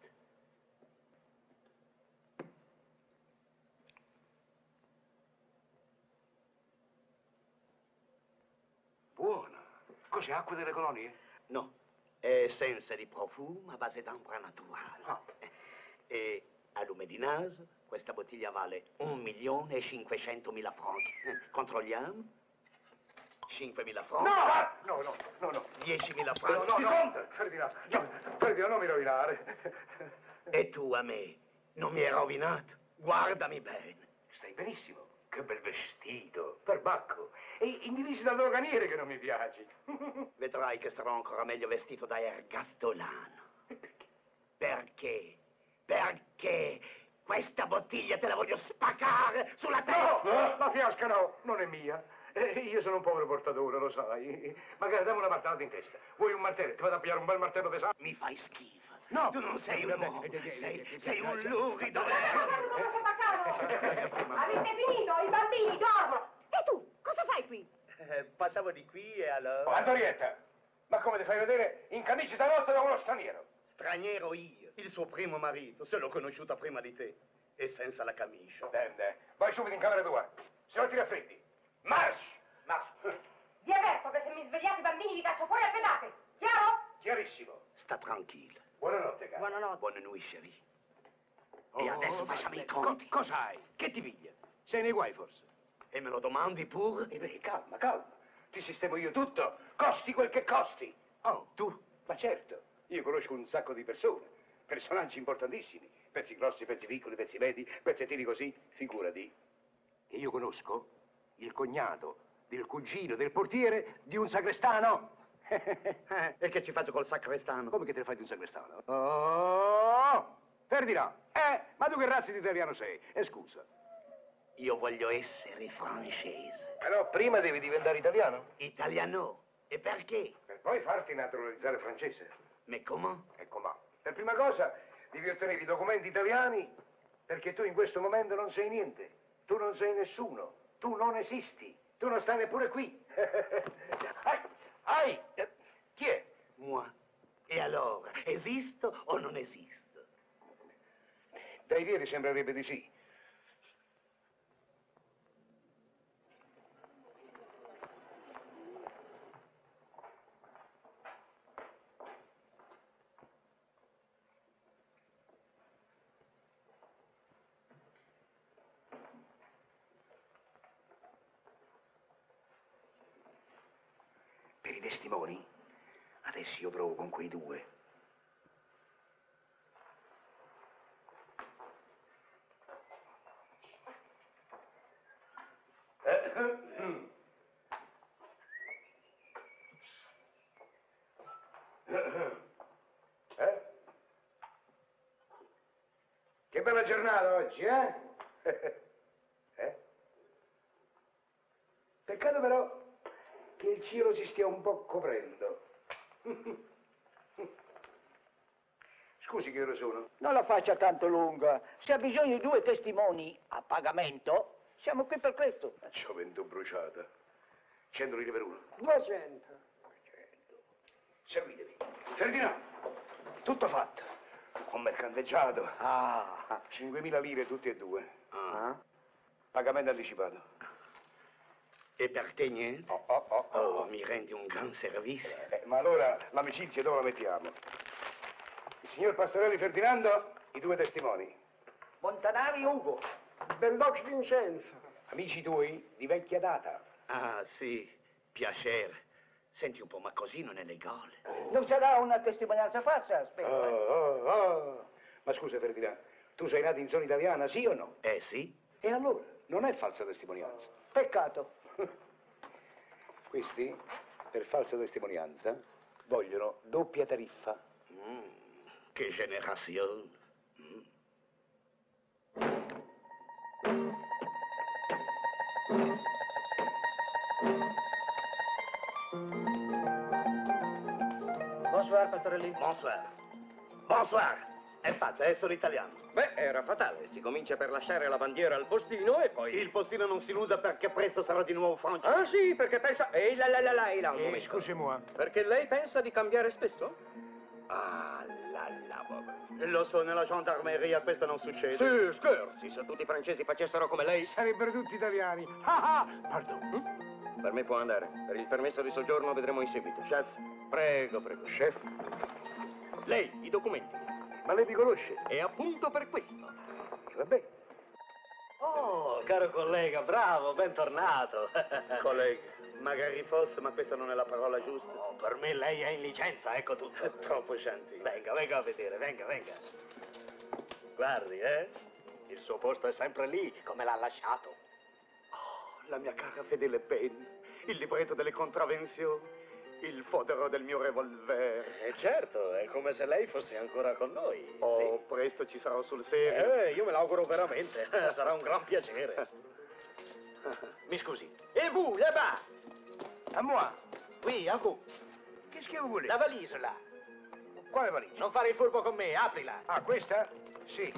Buona. Cos'è, acqua delle colonie? No, è essenza di profumo a base d'ambra naturale. Ah. E a lume di naso, questa bottiglia vale 1.500.000 franchi. Controlliamo? 5.000 franchi. No. 10.000 franchi. No. Ferdinando, non mi rovinare. E tu a me non mi hai rovinato? Guardami bene. Stai benissimo. Che bel vestito. Perbacco. E indivisi dal doganiere che non mi piaci. Vedrai che starò ancora meglio vestito da ergastolano. Perché? Perché questa bottiglia te la voglio spaccare sulla testa. No, la fiasca no, non è mia. Io sono un povero portatore, lo sai. Magari dammi una martellata in testa. Vuoi un martello? Ti vado a pigliare un bel martello di sangue. Mi fai schifo. No. Tu non sei un uomo, sei un lurido. Avete finito? I bambini dormono. E tu, cosa fai qui? Passavo di qui e allora... Antonietta, ma come ti fai vedere in camicia da notte da uno straniero? Straniero io, il suo primo marito, se l'ho conosciuta prima di te. E senza la camicia. Dende, vai subito in camera tua. Se no ti raffreddi. Marш! Vi avverto che se mi svegliate i bambini vi caccio fuori a pedate. Chiaro? Chiarissimo. Sta tranquillo. Buonanotte, cara. Buonanotte. Buona nuit, chérie. E adesso facciamo i conti. Cos'hai? Che ti piglia? Sei nei guai, forse? E me lo domandi pure? Beh, calma. Ti sistemo io tutto. Costi quel che costi. Oh, tu? Ma certo. Io conosco un sacco di persone. Personaggi importantissimi. Pezzi grossi, pezzi piccoli, pezzi medi, pezzettini così. Figurati. E io conosco il cognato del cugino del portiere di un sacrestano. E che ci faccio col sacrestano? Come che te ne fai di un sacrestano? Oh! Ferdinand, ma tu che razza di italiano sei? Scusa. Io voglio essere francese. Però prima devi diventare italiano. Italiano. E perché? Per poi farti naturalizzare francese. Ma come? Ecco, ma per prima cosa devi ottenere i documenti italiani, perché tu in questo momento non sei niente. Tu non sei nessuno. Tu non esisti. Tu non stai neppure qui. Chi è? Moi. E allora, esisto o non esisto? Dai piedi sembrerebbe di sì. Per i testimoni, adesso io provo con quei due. Che bella giornata oggi, eh? Peccato però che il cielo si stia un po' coprendo. Scusi, che ore sono? Non la faccia tanto lunga. Se ha bisogno di 2 testimoni a pagamento, siamo qui per questo. Gioventù bruciata. 100 lire per uno. 200. Seguitemi. Ferdinando, tutto fatto. Ho mercanteggiato. 5.000 lire tutti e due. Pagamento anticipato. E per te niente? Oh. Mi rendi un gran servizio. Ma allora l'amicizia dove la mettiamo? Il signor Pastorelli Ferdinando, i 2 testimoni. Montanari Ugo. Belloc Vincenzo. Amici tuoi di vecchia data. Ah, sì, piacere. Senti un po', ma così non è legale. Non sarà una testimonianza falsa? Aspetta. Ma scusa Ferdinando, tu sei nato in zona italiana, sì o no? Sì? E allora? Non è falsa testimonianza. Peccato. Questi, per falsa testimonianza, vogliono doppia tariffa. Che generazione. Bonsoir, pastorelli. Bonsoir. Bonsoir. È fatta, sono italiano. Beh, era fatale. Si comincia per lasciare la bandiera al postino e poi... Il postino non si illuda perché presto sarà di nuovo francese. Ah, sì, perché pensa... Ehi, là, un momento. Excusez-moi. Perché lei pensa di cambiare spesso? Ah, lo so, nella gendarmeria questo non succede. Sì, scherzi. Se tutti i francesi facessero come lei... Sarebbero tutti italiani. Pardon. Per me può andare. Per il permesso di soggiorno vedremo in seguito. Chef. Prego. Chef, Lei, i documenti. ma lei mi conosce? E appunto per questo. Vabbè. Oh, caro collega, bravo, bentornato. Collega, magari fosse, ma questa non è la parola giusta. Oh, per me lei è in licenza, ecco tutto. È troppo gentile. Venga a vedere, venga. Guardi, il suo posto è sempre lì, come l'ha lasciato. Oh, la mia cara fedele penna, il libretto delle contravvenzioni, il fodero del mio revolver. Certo, è come se lei fosse ancora con noi. Oh, presto ci sarò sul serio. Io me l'auguro veramente, sarà un gran piacere. Mi scusi. E vous, là-bas? A moi. Oui, a vous. Qu'est-ce que vous voulez? La valise, là. Quale valigia? Non fare il furbo con me, aprila. Ah, questa? Sì.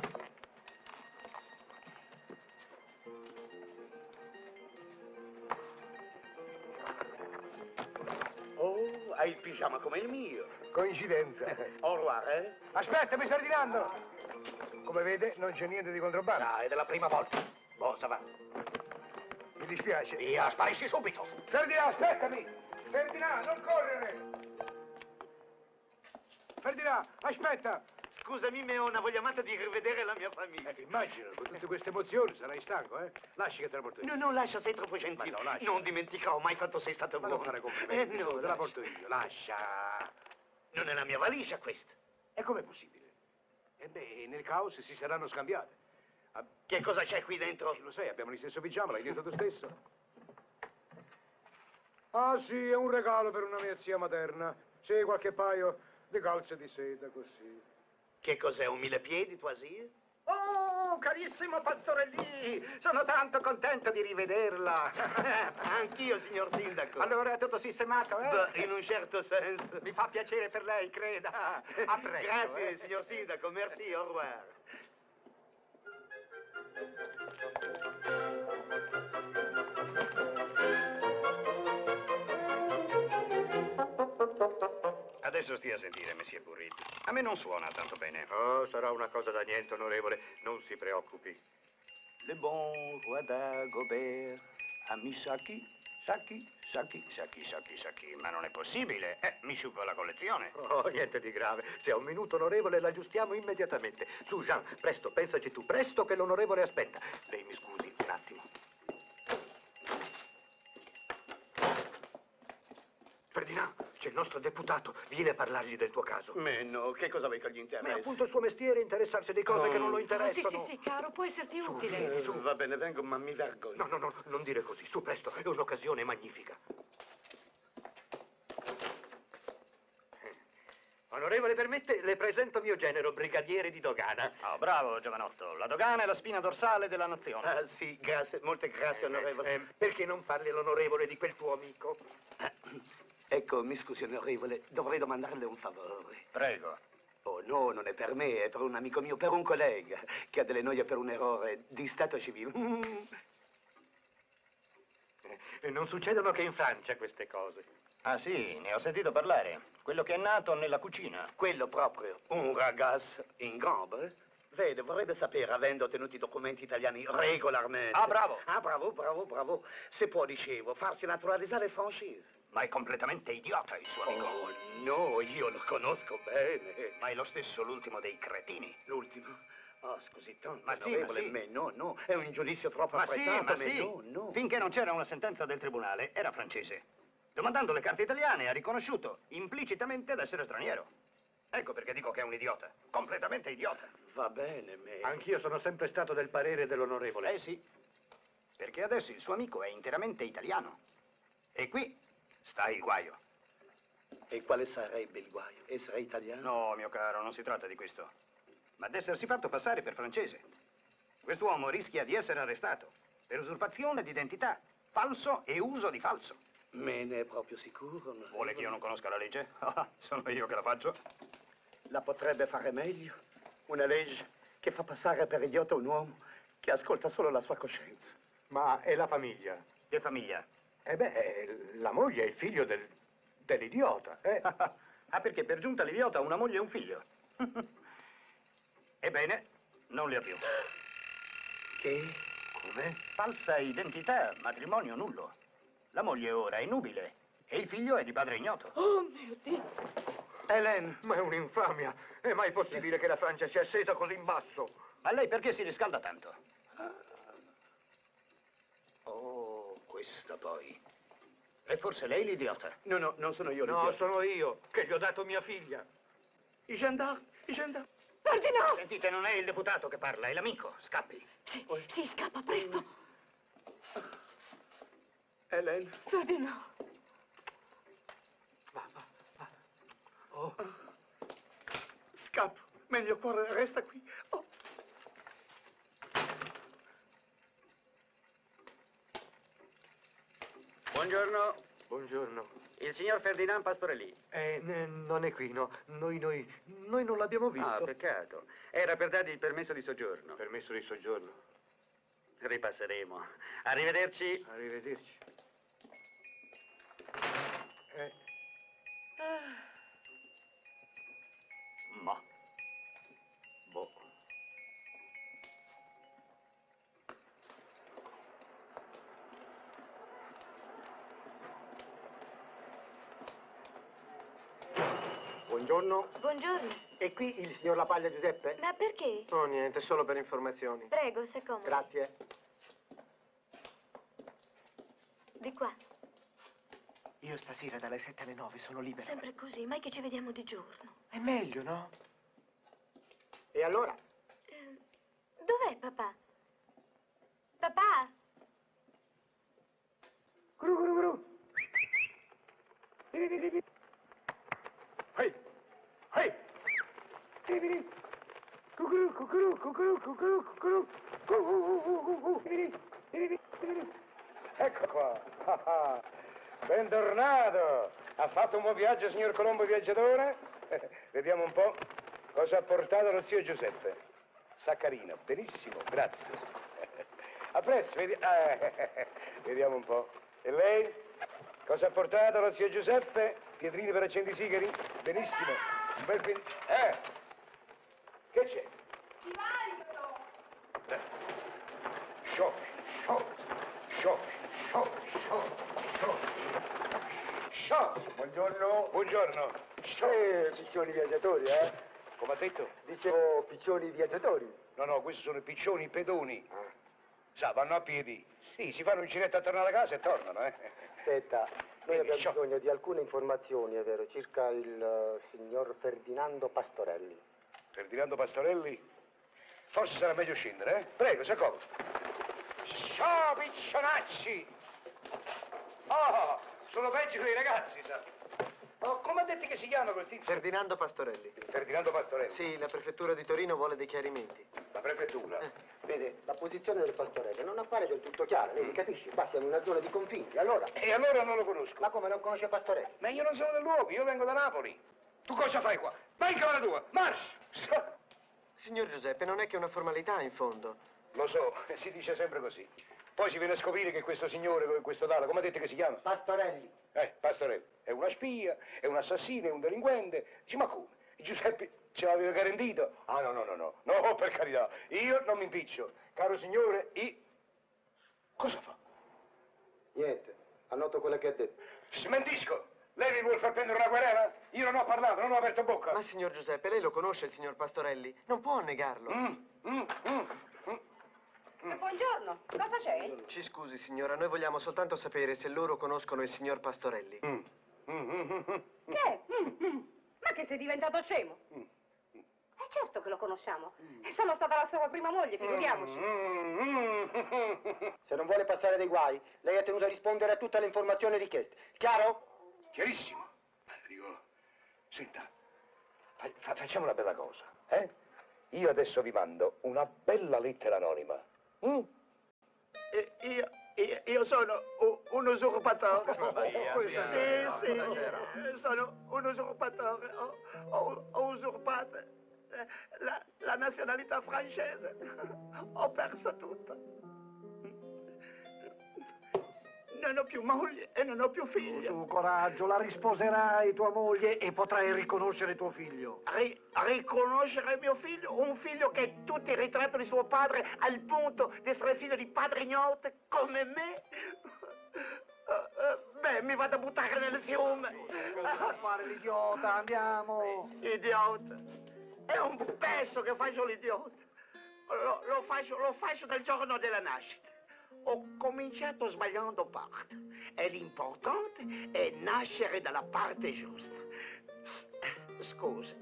Oh, hai il pigiama come il mio. Coincidenza. Au revoir, Aspetta, mi sta ritirando. Come vede, non c'è niente di contrabbando. Ah, è della prima volta. Bon, ça va. Mi dispiace. Via, sparisci subito. Ferdinand, aspettami! Ferdinand, non correre! Ferdinand, aspetta! Scusami, ma ho una voglia matta di rivedere la mia famiglia. Immagino, con tutte queste emozioni sarai stanco, eh? Lasci che te la porto io. No, lascia, sei troppo gentile. Ma no, lascia. Non dimenticherò mai quanto sei stato Ma buono. non fare complimenti, no, te la lascia. porto io, lascia. Non è la mia valigia questa. E com'è possibile? E beh, nel caos si saranno scambiate. Che cosa c'è qui dentro? Lo sai, abbiamo lo stesso pigiama, l'hai detto tu stesso. Ah sì, è un regalo per una mia zia materna. Sì, qualche paio di calze di seta, così. Che cos'è, un millepiedi, tua zia? Oh, carissimo pastorellì, sono tanto contento di rivederla. Anch'io, signor sindaco. Allora è tutto sistemato, eh? Beh, in un certo senso. Mi fa piacere per lei, creda. A presto, Grazie, signor sindaco, merci, au revoir. Adesso stia a sentire, messie Burrito. A me non suona tanto bene. Oh, sarà una cosa da niente, onorevole. Non si preoccupi. Le bon roi d'Agobert, ami Saki, Saki. Ma non è possibile. Mi sciupo la collezione. Oh, niente di grave. Se ha un minuto, onorevole, l'aggiustiamo immediatamente. Su, Jean, presto, pensaci tu, presto che l'onorevole aspetta. Lei mi scusi, un attimo. Ferdinand, c'è il nostro deputato. Vieni a parlargli del tuo caso. Meno, che cosa vuoi che gli Ma è interessi? appunto il suo mestiere interessarsi di cose che non lo interessano. Sì, caro, può esserti utile. Su. Va bene, vengo, ma mi vergogno. No, non dire così. Su, presto, è un'occasione magnifica. Onorevole, permette, le presento mio genero, brigadiere di dogana. Oh, bravo, giovanotto. La dogana è la spina dorsale della nazione. Ah, sì, grazie, molte grazie, onorevole. Perché non parli all'onorevole di quel tuo amico? Ecco, mi scusi, onorevole, dovrei domandarle un favore. Prego. Oh, no, non è per me, è per un amico mio, per un collega, che ha delle noie per un errore di stato civile. Non succedono che in Francia queste cose. Ah, sì, ne ho sentito parlare. Quello che è nato nella cucina. Quello proprio, un ragazzo in gambe. Vede, vorrebbe sapere, avendo ottenuto i documenti italiani regolarmente. Ah, bravo. Ah, bravo. Se può, dicevo, farsi naturalizzare francese. Ma è completamente idiota il suo amico. Oh, no, io lo conosco bene. Ma è lo stesso l'ultimo dei cretini. L'ultimo? Oh, scusi tanto, Ma sì, onorevole, ma sì. no, è un giudizio troppo Ma sì, affrettato. ma sì. No. Finché non c'era una sentenza del tribunale, era francese. Domandando le carte italiane ha riconosciuto implicitamente d'essere straniero. Ecco perché dico che è un idiota. Completamente idiota. Va bene, me. Anch'io sono sempre stato del parere dell'onorevole. Eh sì, perché adesso il suo amico è interamente italiano. E qui sta il guaio. E quale sarebbe il guaio? Essere italiano? No, mio caro, non si tratta di questo. Ma d'essersi fatto passare per francese. Quest'uomo rischia di essere arrestato per usurpazione d'identità, falso e uso di falso. Me ne è proprio sicuro. Vuole che io non conosca la legge? Ah, sono io che la faccio. La potrebbe fare meglio. Una legge che fa passare per idiota un uomo che ascolta solo la sua coscienza. Ma è la famiglia? Che famiglia? La moglie è il figlio dell'idiota. Ah, perché per giunta l'idiota ha una moglie e un figlio. Ebbene, non li ha più. Che? Come? Falsa identità, matrimonio nullo. La moglie ora è nubile e il figlio è di padre ignoto. Oh mio Dio! Hélène, ma è un'infamia. È mai possibile che la Francia sia scesa così in basso? Ma lei perché si riscalda tanto? Oh, questa poi. È forse lei l'idiota? No, non sono io No, l'idiota. sono io che gli ho dato mia figlia. I gendarmi, i gendarmi. Ferdinand! Sentite, non è il deputato che parla, è l'amico. Scappi. Sì, scappa presto! Hélène. Ferdinand! Va. Oh. Scappo. Meglio cuore, resta qui. Oh. Buongiorno. Buongiorno. Il signor Ferdinand Pastorelli. Non è qui, no. Noi non l'abbiamo visto. Ah, peccato. Era per dargli il permesso di soggiorno. Permesso di soggiorno. Ripasseremo. Arrivederci. Arrivederci. Ma. Boh. Buongiorno. Buongiorno. È qui il signor Lapaglia Giuseppe? Ma perché? No, niente, solo per informazioni. Prego, se comodo. Grazie. Di qua. Io stasera dalle 7 alle 9 sono libero. Sempre così, mai che ci vediamo di giorno. È meglio, no? E allora? Dov'è papà? Papà? Gru. Hey! Ecco qua. Bentornato. Ha fatto un buon viaggio, signor Colombo viaggiatore? Vediamo un po' cosa ha portato lo zio Giuseppe. Saccarino, benissimo, grazie. A presto, vediamo un po'. E lei? Cosa ha portato lo zio Giuseppe? Pietrini per accendi i sigari? Benissimo. Un bel Che c'è? Ti valgono! Buongiorno. Buongiorno. Piccioni viaggiatori, eh? Come ha detto? Dicevo piccioni viaggiatori. No, questi sono i piccioni pedoni. Sa, vanno a piedi. Sì, si fanno un giretto attorno alla casa e tornano, Aspetta, noi abbiamo bisogno di alcune informazioni, è vero, circa il signor Ferdinando Pastorelli. Ferdinando Pastorelli? Forse sarà meglio scendere, eh? Prego, si accomodi. Ciao, piccionacci! Oh, sono peggio dei ragazzi, sa. Oh, come ha detto che si chiama quel tizio? Ferdinando Pastorelli. Ferdinando Pastorelli? Sì, la prefettura di Torino vuole dei chiarimenti. La prefettura? Vede, la posizione del Pastorelli non appare del tutto chiara, lei mi capisce? Qua siamo in una zona di confini, allora... E allora non lo conosco. Ma come non conosce Pastorelli? Ma io non sono del luogo, io vengo da Napoli. Tu cosa fai qua? Vai in camera tua, marcia! Signor Giuseppe, non è che una formalità in fondo. Lo so, si dice sempre così. Poi si viene a scoprire che questo signore, questo tale, come ha detto che si chiama? Pastorelli. Pastorelli. È una spia, è un assassino, è un delinquente. Dici, ma come? Giuseppe ce l'aveva garantito? Ah, no, per carità. Io non mi impiccio. Caro signore, Cosa fa? Niente, annoto quello che ha detto. Smentisco. Lei mi vuole far prendere una querela? Io non ho parlato, non ho aperto bocca. Ma signor Giuseppe, lei lo conosce il signor Pastorelli? Non può negarlo. Buongiorno, cosa c'è? Ci scusi, signora, noi vogliamo soltanto sapere se loro conoscono il signor Pastorelli. Che? Ma che sei diventato scemo? Certo che lo conosciamo. E sono stata la sua prima moglie, figuriamoci. Se non vuole passare dei guai, lei è tenuto a rispondere a tutte le informazioni richieste. Chiaro? Chiarissimo. Dico, senta, facciamo una bella cosa, eh? Io adesso vi mando una bella lettera anonima. E Io sono un usurpatore. Sì, sono un usurpatore. Ho usurpato la nazionalità francese. Ho perso tutto. Non ho più moglie e non ho più figli. Su, coraggio, la risposerai tua moglie e potrai riconoscere tuo figlio. Riconoscere mio figlio? Un figlio che tutti ritrattano di suo padre al punto di essere figlio di padre ignoto come me? Beh, mi vado a buttare nel fiume. Non fare l'idiota, andiamo. Idiota? È un pezzo che faccio l'idiota. Lo faccio dal giorno della nascita. Ho cominciato sbagliando parte e l'importante è nascere dalla parte giusta. Scusa.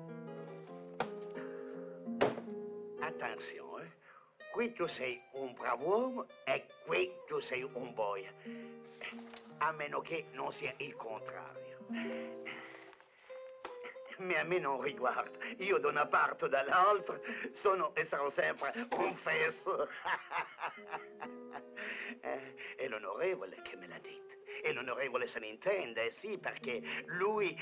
Attenzione, qui tu sei un bravo uomo e qui tu sei un boia. A meno che non sia il contrario. Ma a me non riguarda. Io da una parte o dall'altra sono e sarò sempre un fesso. È l'onorevole che me l'ha detto. E l'onorevole se ne intende, sì, perché lui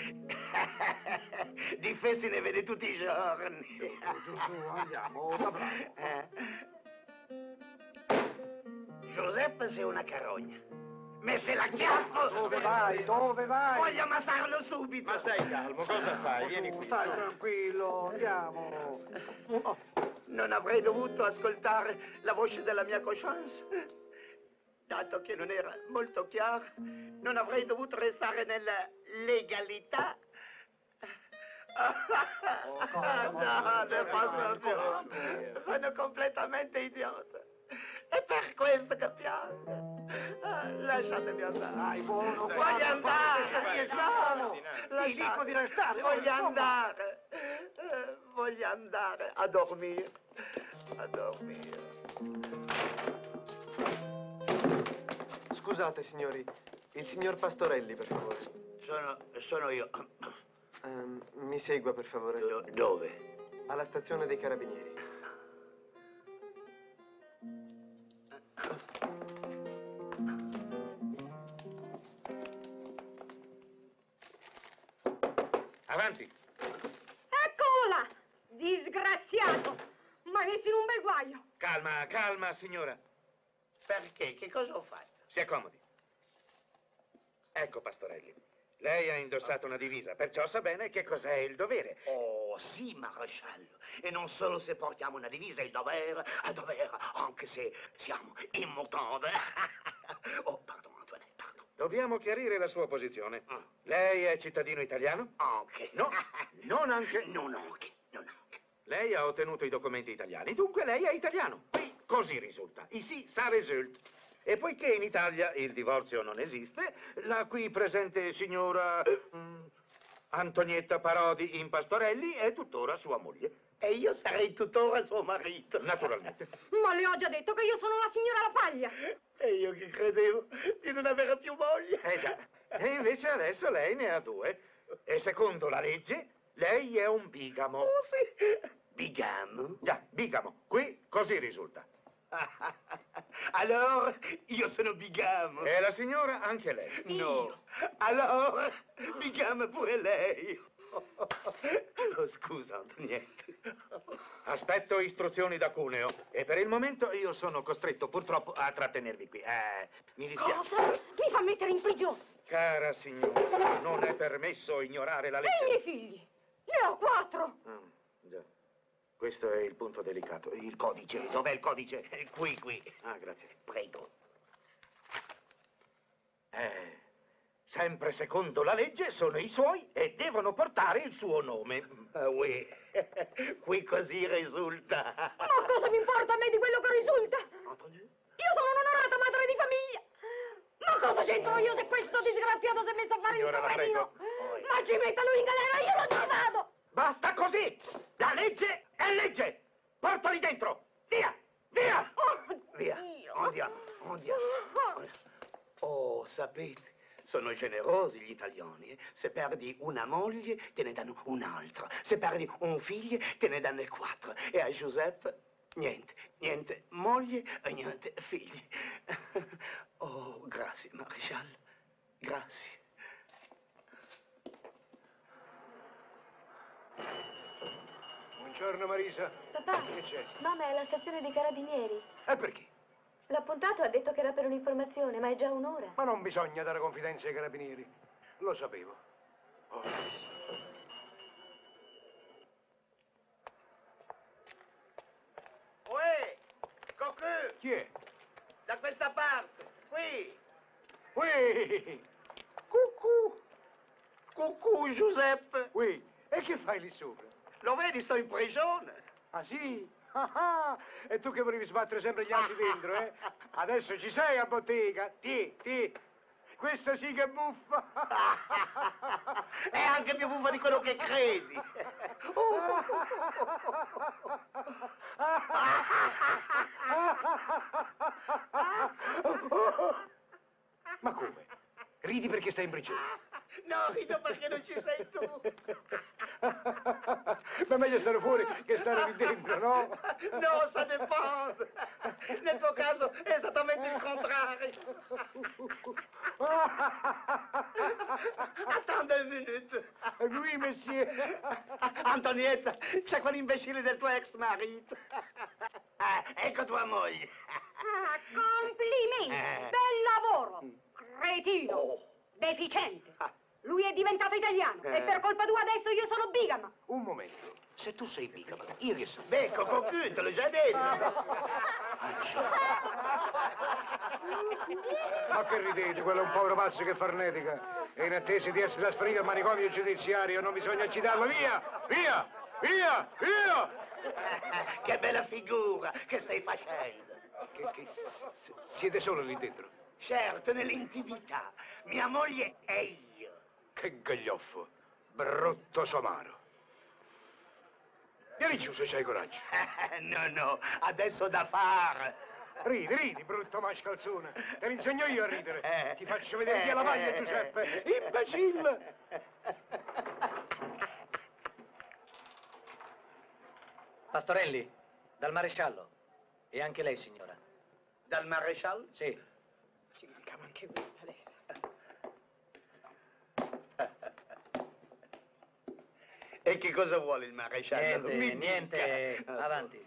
di fessi ne vede tutti i giorni. Giù, andiamo, da bravo. Giuseppe sei una carogna. Ma se la chiaffo! Dove vai? Dove vai? Voglio ammassarlo subito! Ma stai calmo, cosa fai? Vieni qui. Stai tranquillo, andiamo. Oh, non avrei dovuto ascoltare la voce della mia coscienza. Dato che non era molto chiaro, non avrei dovuto restare nella legalità. No, ne posso più. Sono completamente idiota. È per questo che piango. Lasciatemi andare. Dai, buono, Voglio andare. Ti dico di restare. Voglio andare. Voglio andare a dormire. A dormire. Scusate, signori. Il signor Pastorelli, per favore. Sono io. Mi segua, per favore. Dove? Alla stazione dei Carabinieri. Avanti. Eccolo là! Disgraziato! M'hai messo in un bel guaio! Calma, calma, signora. Perché? Che cosa ho fatto? Si accomodi. Ecco, Pastorelli. Lei ha indossato una divisa, perciò sa bene che cos'è il dovere. Oh, sì, maresciallo. E non solo se portiamo una divisa, il dovere, anche se siamo in mutande. Oh, pardon, Antoine, pardon. Dobbiamo chiarire la sua posizione. Lei è cittadino italiano? Anche. No, non anche. Non anche. Lei ha ottenuto i documenti italiani, dunque lei è italiano. Qui così risulta. Ici, ça résulte. E poiché in Italia il divorzio non esiste, la qui presente signora Antonietta Parodi in Pastorelli è tuttora sua moglie. E io sarei tuttora suo marito. Naturalmente. Ma le ho già detto che io sono la signora La Paglia! E io che credevo di non avere più moglie. Già. E invece adesso lei ne ha due. E secondo la legge, lei è un bigamo. Oh, sì. Bigamo? Già, bigamo. Qui così risulta. Allora, io sono bigamo. E la signora anche lei. No. Allora, bigamo pure lei. Oh, scusa, Antonietta. Aspetto istruzioni da Cuneo. E per il momento io sono costretto purtroppo a trattenervi qui. Mi dispiace. Cosa? Mi fa mettere in prigione! Cara signora, non è permesso ignorare la E i legge. miei figli? Ne ho 4! Già. Questo è il punto delicato. Il codice, dov'è il codice? Qui. Ah, grazie. Prego. Sempre secondo la legge sono i suoi e devono portare il suo nome. Oui. Qui così risulta. Ma cosa mi importa a me di quello che risulta? Io sono un'onorata madre di famiglia! Ma cosa c'entro io se questo disgraziato si è messo a fare Signora, il la poverino? prego. Ma ci metta lui in galera, io lo vado! Basta così! La legge è legge! Portali dentro! Via! Via! Via, andiamo. Oh, sapete, sono generosi gli italiani. Se perdi una moglie, te ne danno un'altra. Se perdi un figlio, te ne danno 4. E a Giuseppe Niente moglie e niente figli. Oh, grazie, maresciallo. Grazie. Buongiorno Marisa. Papà, Che c'è? mamma è alla stazione dei carabinieri. E perché? L'appuntato ha detto che era per un'informazione, ma è già un'ora. Ma non bisogna dare confidenze ai carabinieri. Lo sapevo. Oh. Uè, Cocu! Chi è? Da questa parte, qui! Ui! Cucù, Giuseppe! Ui! E che fai lì sopra? Lo vedi, sto in prigione! Ah sì? Ah, e tu che volevi sbattere sempre gli altri dentro, eh? Adesso ci sei a bottega. Ti. Questa sì che è buffa. È anche più buffa di quello che credi. Ma come? Ridi perché stai in prigione? No, rido perché non ci sei tu. Ma meglio stare fuori che stare lì dentro, no? No, ça dépend. Nel tuo caso è esattamente il contrario. Attende un minuto. Oui, monsieur. Antonietta, c'è quell'imbecille del tuo ex marito. Ecco tua moglie. Ah, complimenti! Bel lavoro! Cretino! Deficiente! Lui è diventato italiano e per colpa tua adesso io sono bigama! Un momento. Se tu sei bigama, io che sono? Ecco, Cocu, te l'ho già detto. Ma che ridete, quello è un povero pazzo che farnetica. E in attesa di essere trasferito al manicomio giudiziario non bisogna citarlo. Via! Che bella figura che stai facendo. Siete solo lì dentro? Certo, nell'intimità. Mia moglie e io. Che gaglioffo. Brutto somaro. Vieni giù se c'hai coraggio. No, adesso da fare. Ridi, brutto mascalzone. Te ne insegno io a ridere. Ti faccio vedere via la maglia, Giuseppe. Imbecille. Pastorelli, dal maresciallo. E anche lei, signora. Dal maresciallo? Sì. Ci dedicamo anche questa adesso. E che cosa vuole il maresciallo? Niente. Avanti.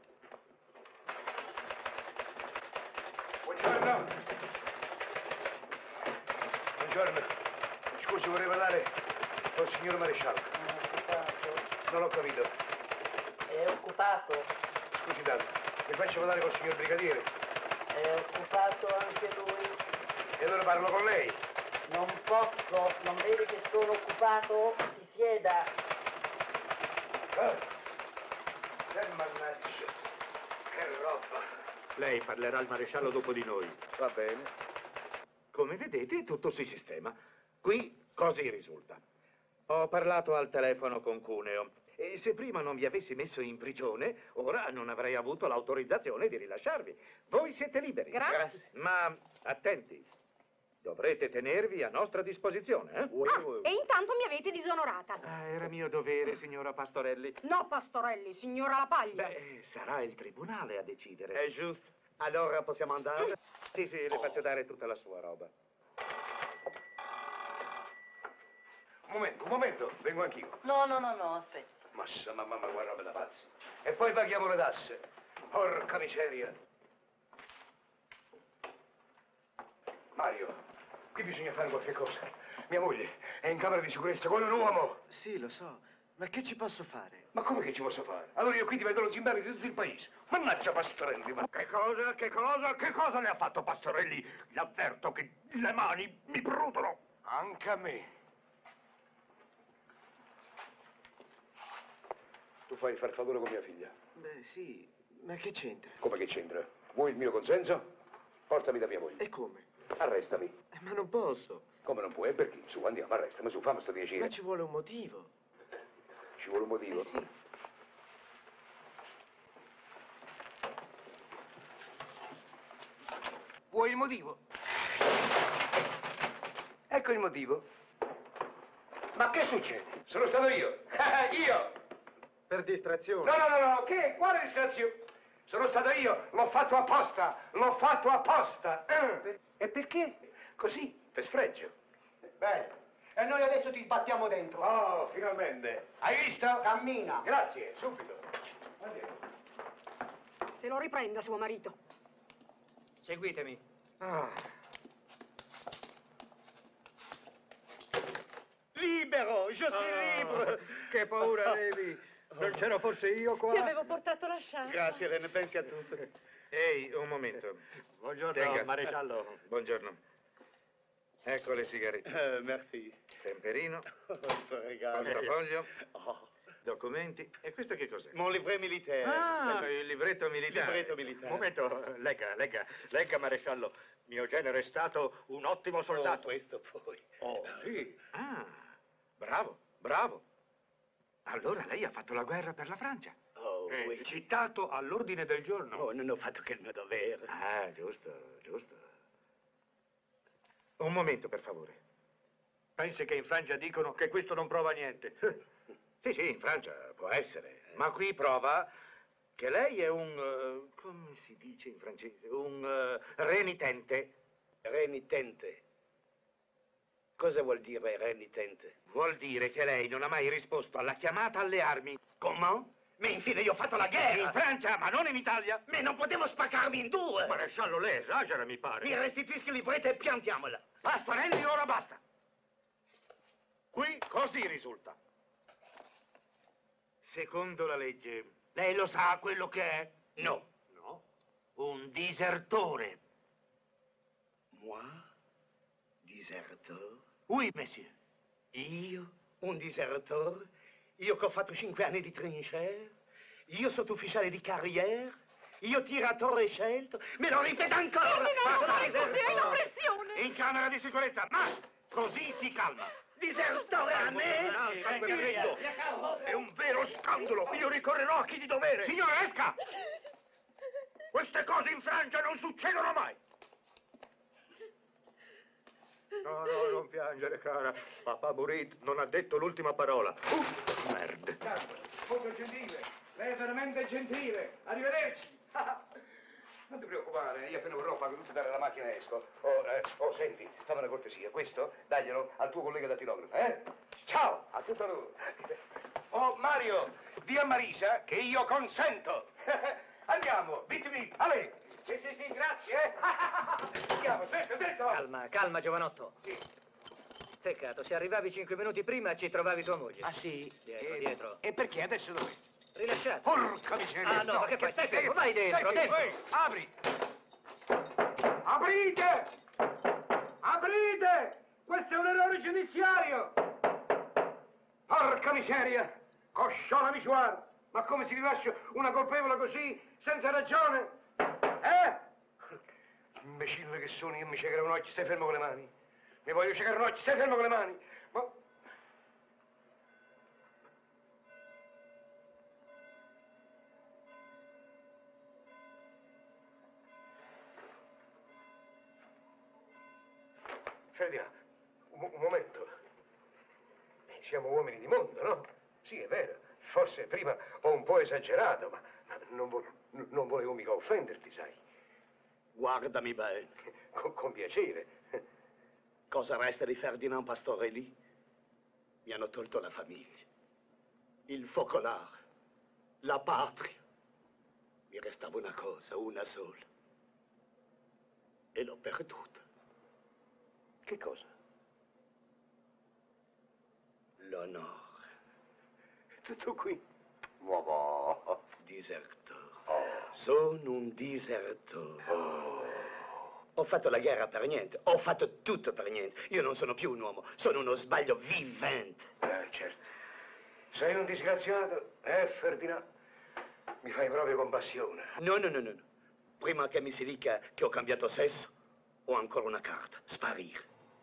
Buongiorno. Scusi, vorrei parlare col signor maresciallo. Non ho capito. È occupato. Scusi tanto, mi faccio parlare col signor brigadiere. È occupato anche lui. E allora parlo con lei. Non posso, non vede che sono occupato? Si sieda. Mannaggia, che roba. Lei parlerà al maresciallo dopo di noi. Va bene. Come vedete, tutto si sistema. Qui così risulta. Ho parlato al telefono con Cuneo. E se prima non vi avessi messo in prigione, ora non avrei avuto l'autorizzazione di rilasciarvi. Voi siete liberi. Grazie. Ma attenti, dovrete tenervi a nostra disposizione, eh? E intanto mi avete disonorata. Era mio dovere, signora Pastorelli. No, Pastorelli, signora La Paglia. Beh, sarà il tribunale a decidere. È giusto. Allora possiamo andare? Sì, le faccio dare tutta la sua roba. Un momento, vengo anch'io. No, aspetta. Mamma, guarda da pazzi. E poi paghiamo le tasse. Porca miseria. Mario, qui bisogna fare qualche cosa. Mia moglie è in camera di sicurezza con un uomo. Sì, lo so. Ma che ci posso fare? Ma come che ci posso fare? Allora io qui divento lo zimbello di tutto il paese. Mannaggia Pastorelli, ma... Che cosa le ha fatto Pastorelli? Le avverto che le mani mi brutono. Anche a me. Tu fai il farfallone con mia figlia. Beh, sì. Ma che c'entra? Come che c'entra? Vuoi il mio consenso? Portami da mia moglie. E come? Arrestami. Ma non posso. Come non puoi? Perché? Su, andiamo, arrestami, su, fammi sto piacere. Ma ci vuole un motivo. Ci vuole un motivo? Sì. Vuoi il motivo? Ecco il motivo. Ma che succede? Sono stato io. Io! Per distrazione. No. Che? Quale distrazione? Sono stato io, l'ho fatto apposta, l'ho fatto apposta. E perché? Così, per sfregio. Bene. E noi adesso ti sbattiamo dentro. Oh, finalmente. Hai visto? Cammina. Grazie, subito. Andiamo. Se lo riprenda suo marito. Seguitemi. Libero, je suis libre. Che paura avevi? Non c'ero forse io qua? Ti avevo portato la sciarpa. Grazie, ne pensi a tutto. Ehi, un momento. Buongiorno, Tenga. maresciallo. Buongiorno. Ecco le sigarette. Merci. Temperino, Regalo. portafoglio, Oh. documenti. E questo che cos'è? Mon livret militaire. Ah, il libretto militare. Libretto militare. Un momento, legga, maresciallo. Mio genero è stato un ottimo soldato. Questo poi. Oh, sì. Ah, bravo, bravo. Allora lei ha fatto la guerra per la Francia. Oh, oui. Citato all'ordine del giorno. Oh, non ho fatto che il mio dovere. Ah, giusto, giusto. Un momento, per favore. Pensi che in Francia dicono che questo non prova niente. Sì, sì, in Francia può essere. Ma qui prova che lei è un... come si dice in francese? Un renitente. Renitente. Cosa vuol dire renitente? Vuol dire che lei non ha mai risposto alla chiamata alle armi. Comment? Ma infine io ho fatto la guerra! In Francia, ma non in Italia. Ma non potevo spaccarmi in due! Maresciallo, lei esagera, mi pare. Mi restituisca il libretto e piantiamola! Pastorelli, ora basta. Qui così risulta. Secondo la legge, lei lo sa quello che è? No. No. Un disertore. Moi? Disertor? Oui, monsieur. Io? Un disertor? Io che ho fatto 5 anni di trincea? Io sottufficiale di carriera? Io tiratore scelto? Me lo ripeta ancora! È la pressione! In camera di sicurezza, ma così si calma. Disertore a me? È un vero scandalo. Io ricorrerò a chi di dovere. Signore, esca! Queste cose in Francia non succedono mai. No, non piangere, cara. Papà Burit non ha detto l'ultima parola. Merda. Molto gentile, lei è veramente gentile. Arrivederci. Non ti preoccupare, io appena vorrò pago tutto dare la macchina e esco. Senti, fammi una cortesia, questo daglielo al tuo collega dattilografo, eh? Ciao, a tutta loro. Oh, Mario, di a Marisa che io consento. Andiamo, vit, ale. Sì, grazie. Andiamo, aspetta. Calma, giovanotto. Sì. Peccato, se arrivavi 5 minuti prima ci trovavi tua moglie. Ah, sì? Dietro. E perché? Adesso dove? Rilasciato. Porca miseria! Ah, no, ma che fai? Stai fermo, vai dentro, dentro. Apri! Aprite! Aprite! Questo è un errore giudiziario! Porca miseria! Cosciona misuar! Ma come si rilascia una colpevole così, senza ragione? Imbecille che sono, io mi ciecherò un occhio, stai fermo con le mani. Mi voglio ciecare un occhio, stai fermo con le mani. Ma... Ferdinand, un momento. Siamo uomini di mondo, no? Sì, è vero. Forse prima ho un po' esagerato, ma non volevo mica offenderti, sai. Guardami bene. Con piacere. Cosa resta di Ferdinand Pastorelli? Mi hanno tolto la famiglia, il focolare, la patria. Mi restava una cosa, una sola. E l'ho perduta. Che cosa? L'onore. Tutto qui. Uomo. Disertore. Sono un disertore. Ho fatto la guerra per niente, ho fatto tutto per niente. Io non sono più un uomo, sono uno sbaglio vivente. Certo. Sei un disgraziato, Ferdinand? Mi fai proprio compassione. No. Prima che mi si dica che ho cambiato sesso, ho ancora una carta. Sparire.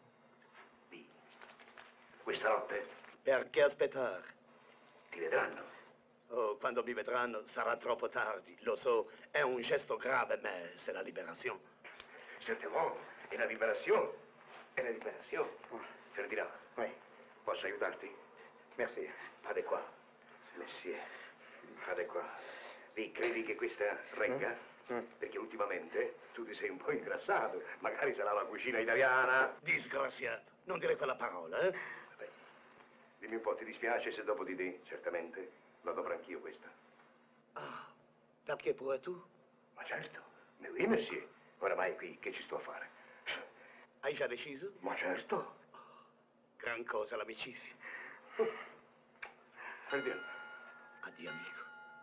Questa notte Perché aspettare? ti vedranno. Oh, quando mi vedranno sarà troppo tardi. Lo so, è un gesto grave, ma c'est la libération. Certainement, è la liberazione. È la liberazione. Ferdinand, posso aiutarti? Merci. Vade qua. Monsieur, vade qua. credi che questa regga? Perché ultimamente tu ti sei un po' ingrassato. Magari sarà la cucina italiana. Disgraziato, non dire quella parola, eh? Vabbè. Dimmi un po', ti dispiace se dopo di te, certamente, la dovrò anch'io questa? Ah, perché pure tu? Ma certo, mais oui, monsieur. Oramai qui che ci sto a fare? Hai già deciso? Ma certo. Gran cosa l'amicizia. Addio. Addio, amico.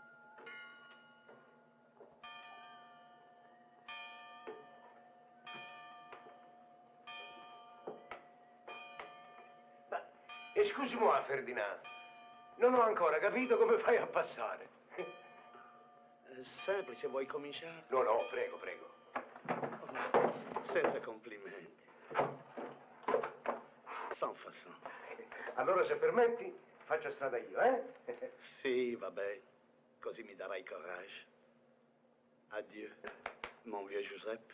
Scusi-moi, Ferdinand. Non ho ancora capito come fai a passare. Semplice, vuoi cominciare? No, no, prego, prego. Senza complimenti. Sans façon. Allora, se permetti, faccio strada io, eh? Sì, vabbè. Così mi darai coraggio. Adieu, mon vieux Giuseppe.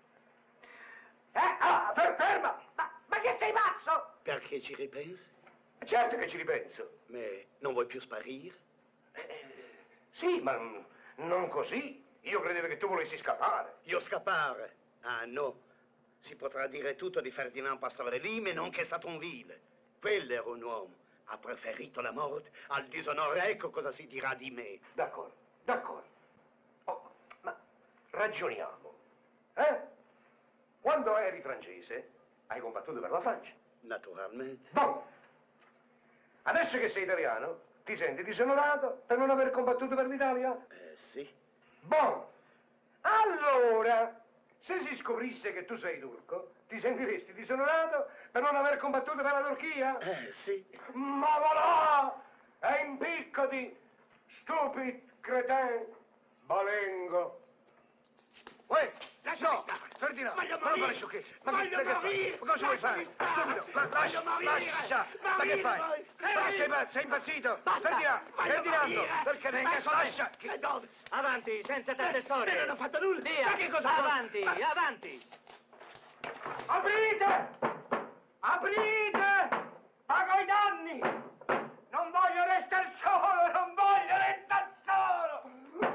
Ferma! Ma che sei pazzo? Perché ci ripensi? Certo che ci ripenso. Ma non vuoi più sparire? Sì, ma non così. Io credevo che tu volessi scappare. Io scappare? Ah, no. Si potrà dire tutto di Ferdinand Pastorelli, ma non che è stato un vile. Quello era un uomo. Ha preferito la morte al disonore. Ecco cosa si dirà di me. D'accordo, d'accordo. Oh, ma ragioniamo. Eh? Quando eri francese, hai combattuto per la Francia. Naturalmente. Boh! Adesso che sei italiano, ti senti disonorato per non aver combattuto per l'Italia? Sì. Boh! Allora, se si scoprisse che tu sei turco, ti sentiresti disonorato per non aver combattuto per la Turchia? Sì. Ma voilà! E impiccati, stupid cretin, balengo. Uè, no, Ferdinand, Voglio non fare morire! sciocchezze. Voglio morire! Ma cosa vuoi fare? Stupido, Voglio morire! lascia, ma che fai? Ma sei impazzito? Ferdinando, perché ne lascia? E dove? Avanti, senza tante storie. Non ho fatto nulla! Via! Ma che cosa avanti, avanti! Aprite! Aprite! Pago i danni! Non voglio restare solo, non voglio restare solo!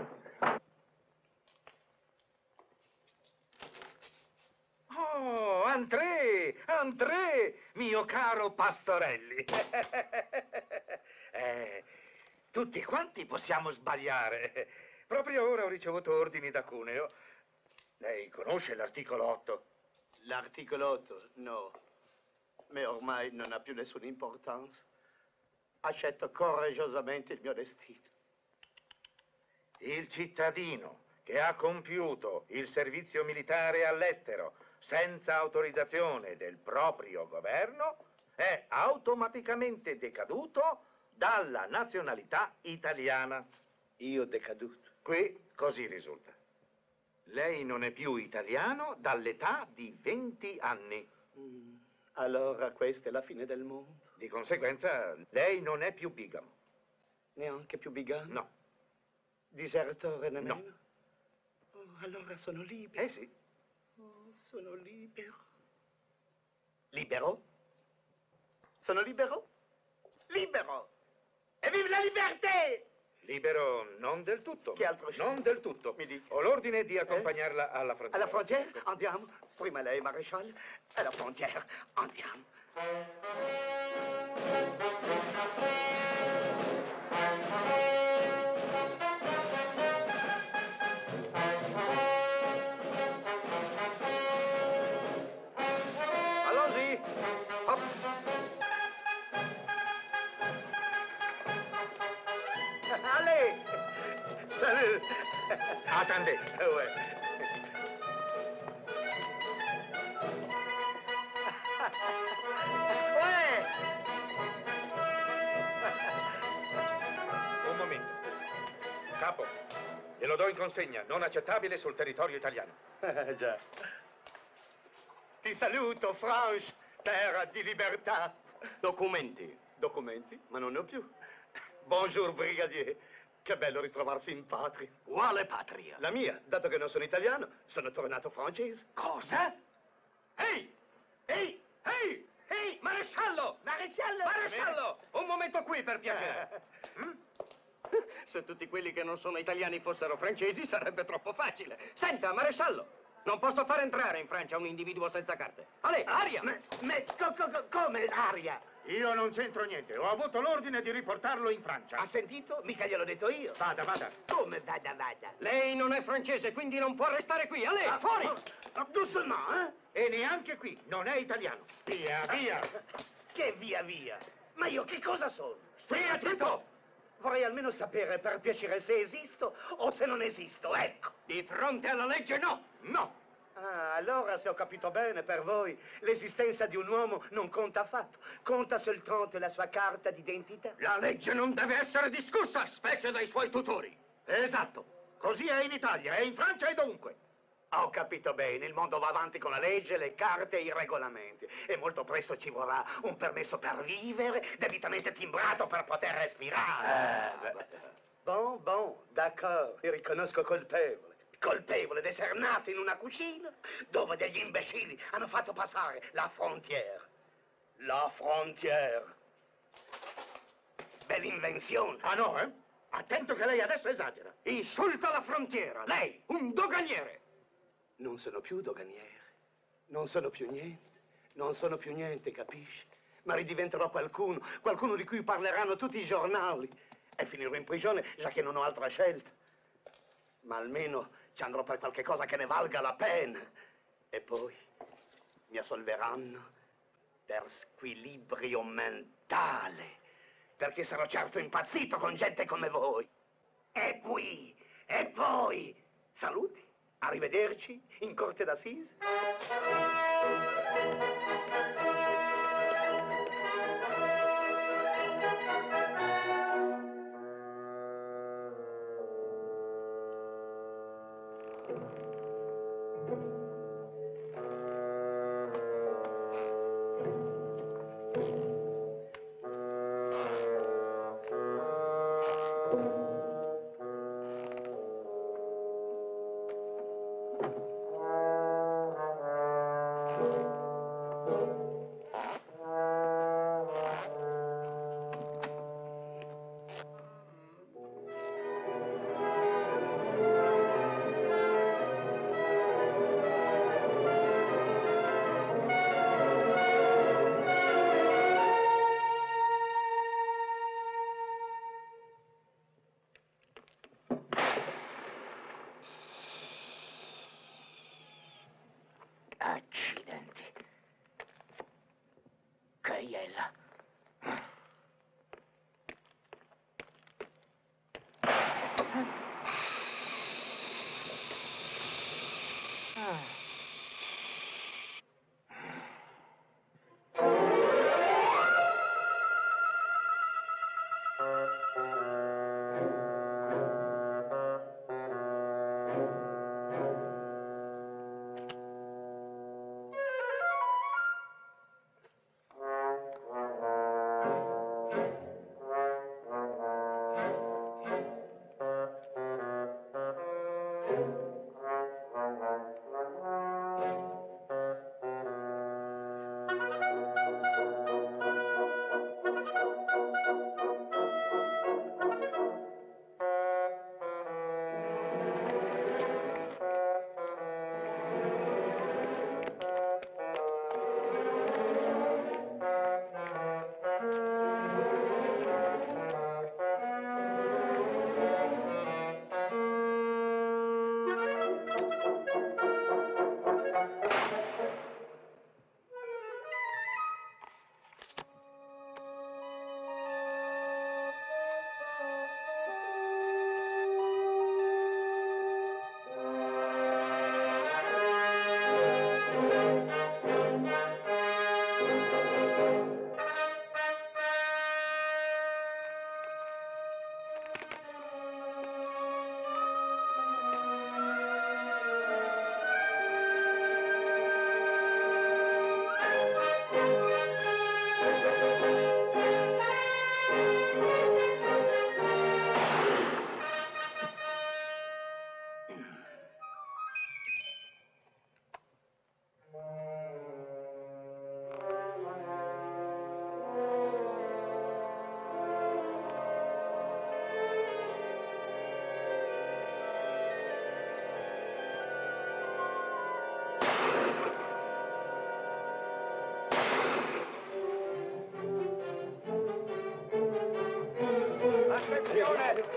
Oh, André, mio caro Pastorelli. Tutti quanti possiamo sbagliare. Proprio ora ho ricevuto ordini da Cuneo. Lei conosce l'articolo 8? L'articolo 8, no. Ma ormai non ha più nessuna importanza. Accetto coraggiosamente il mio destino. Il cittadino che ha compiuto il servizio militare all'estero senza autorizzazione del proprio governo è automaticamente decaduto dalla nazionalità italiana. Io decaduto. Qui così risulta. Lei non è più italiano dall'età di 20 anni. Allora questa è la fine del mondo. Di conseguenza, lei non è più bigamo. Neanche più bigano? No. Disertore nemmeno? No. Oh, allora sono libero. Sì. Oh, sono libero. Libero? Sono libero? Libero! E vive la libertà! Libero non del tutto. Che altro c'è? Non del tutto. Mi dica. Ho l'ordine di accompagnarla alla frontiera. Alla frontiera? Andiamo. Prima lei, maresciallo. Alla frontiera. Andiamo. Allons-y. Hop. Allez! Salut! Attendez. Ouais. Ouais! Un momento. Capo, glielo do in consegna, non accettabile sul territorio italiano. Già. Ti saluto, France, terra di libertà. Documenti. Documenti? Ma non ne ho più. Bonjour, brigadier. Che bello ritrovarsi in patria. Quale patria? La mia, dato che non sono italiano, sono tornato francese. Cosa? Ehi! Ehi! Ehi! Ehi! Maresciallo! Maresciallo! Maresciallo! Un momento qui, per piacere. Se tutti quelli che non sono italiani fossero francesi sarebbe troppo facile. Senta, maresciallo, non posso far entrare in Francia un individuo senza carte. Ale, aria! Come aria? Io non c'entro niente. Ho avuto l'ordine di riportarlo in Francia. Ha sentito? Mica gliel'ho detto io. Vada, vada. Come vada? Lei non è francese, quindi non può restare qui. Ale, fuori! Doucement, E neanche qui. Non è italiano. Via, via. Che via? Ma io che cosa sono? Stia zitto! Vorrei almeno sapere per piacere se esisto o se non esisto, ecco. Di fronte alla legge no! No! Ah, allora se ho capito bene, per voi l'esistenza di un uomo non conta affatto. Conta soltanto la sua carta d'identità. La legge non deve essere discussa, specie dai suoi tutori. Esatto. Così è in Italia, è in Francia e dovunque. Ho capito bene, il mondo va avanti con la legge, le carte e i regolamenti. E molto presto ci vorrà un permesso per vivere, debitamente timbrato per poter respirare. Bon, d'accordo, mi riconosco colpevole. Colpevole d'essere nato in una cucina dove degli imbecilli hanno fatto passare la frontiera. La frontiera. Bell'invenzione. Ah no, eh? Attento che lei adesso esagera. Insulta la frontiera, lei, un doganiere. Non sono più doganiere, non sono più niente, capisci? Ma ridiventerò qualcuno di cui parleranno tutti i giornali e finirò in prigione, già che non ho altra scelta. Ma almeno ci andrò per qualche cosa che ne valga la pena. E poi mi assolveranno per squilibrio mentale, perché sarò certo impazzito con gente come voi. E poi, saluti. Arrivederci in corte d'assise.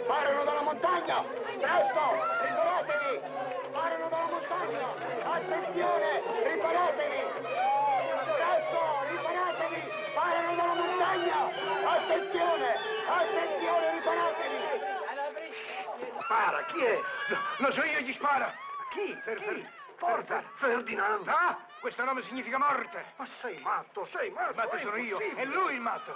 Sparano dalla montagna! Presto! Riparatevi! Sparano dalla montagna! Attenzione! Riparatevi! Presto! Riparatevi! Sparano dalla montagna! Attenzione! Attenzione! Riparatevi! Spara, chi è? No, lo so io, gli spara. Chi? Forza! Ferdinando! Ah, questo nome significa morte. Ma sei matto, sei matto! Il matto sono io, è lui il matto.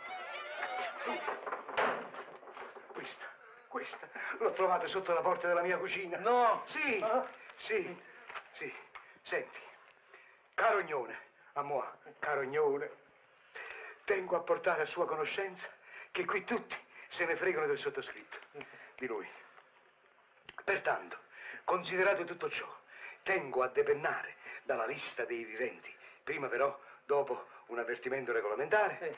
Questa, l'ho trovata sotto la porta della mia cucina. No. Sì, sì. Senti, Carognone, a moi, Carognone, tengo a portare a sua conoscenza che qui tutti se ne fregano del sottoscritto, di lui. Pertanto, considerato tutto ciò, tengo a depennare dalla lista dei viventi, prima però, dopo un avvertimento regolamentare,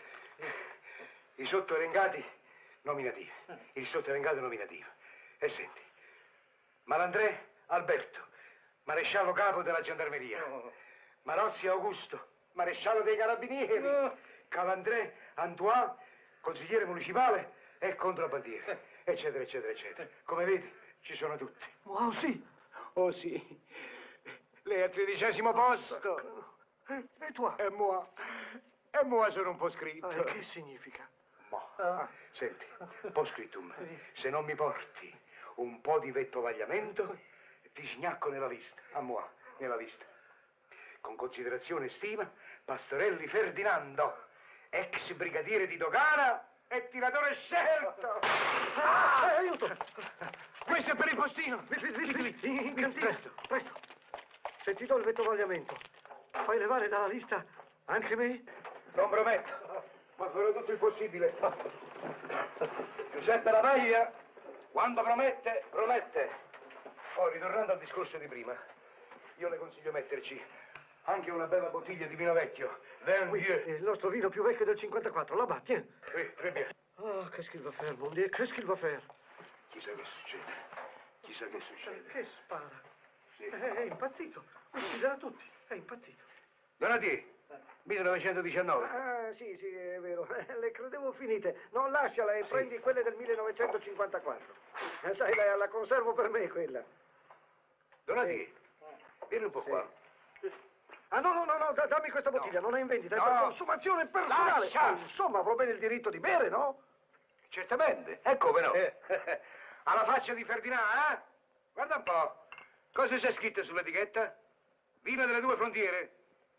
i sottoelencati nominativi, il sottoelencato nominativo. E senti, Malandré Alberto, maresciallo capo della gendarmeria, Marozzi Augusto, maresciallo dei carabinieri, Calandré Antoine, consigliere municipale e contrabbandiere, eccetera, eccetera, eccetera. Come vedi, ci sono tutti. Oh sì. Oh sì, lei è al 13° posto. E tu? E moi sono un po' scritto. Che significa? Senti, postscriptum, se non mi porti un po' di vettovagliamento, ti sgnacco nella lista, a moi, nella lista. Con considerazione e stima, Pastorelli Ferdinando, ex brigadiere di dogana e tiratore scelto. Aiuto! Questo è per il postino. In cantina. Presto. Se ti do il vettovagliamento, fai levare dalla lista anche me? Non prometto, ma farò tutto il possibile. Giuseppe Lavaglia, quando promette, promette. Poi, ritornando al discorso di prima, io le consiglio metterci anche una bella bottiglia di vino vecchio. Vin vieux. Il nostro vino più vecchio del 54, la batti, eh? Oui, très bien. Ah, qu'est-ce qu'il va faire, mon Dieu, qu'est-ce qu'il va faire? Chissà che succede. Chissà che succede. Che spara? Sì. È impazzito. Ucciderà tutti. È impazzito. Donati, 1919. Ah, sì, è vero. Le credevo finite. No, lasciala e prendi quelle del 1954. Sai, la conservo per me quella. Donati, vieni un po' qua. Ah, no, dammi questa bottiglia, non la invendi, dai, per consumazione personale. Lascia! Insomma, avrò bene il diritto di bere, no? Certamente, e come no? Alla faccia di Ferdinando, eh? Guarda un po', cosa c'è scritto sull'etichetta? Vino delle due frontiere,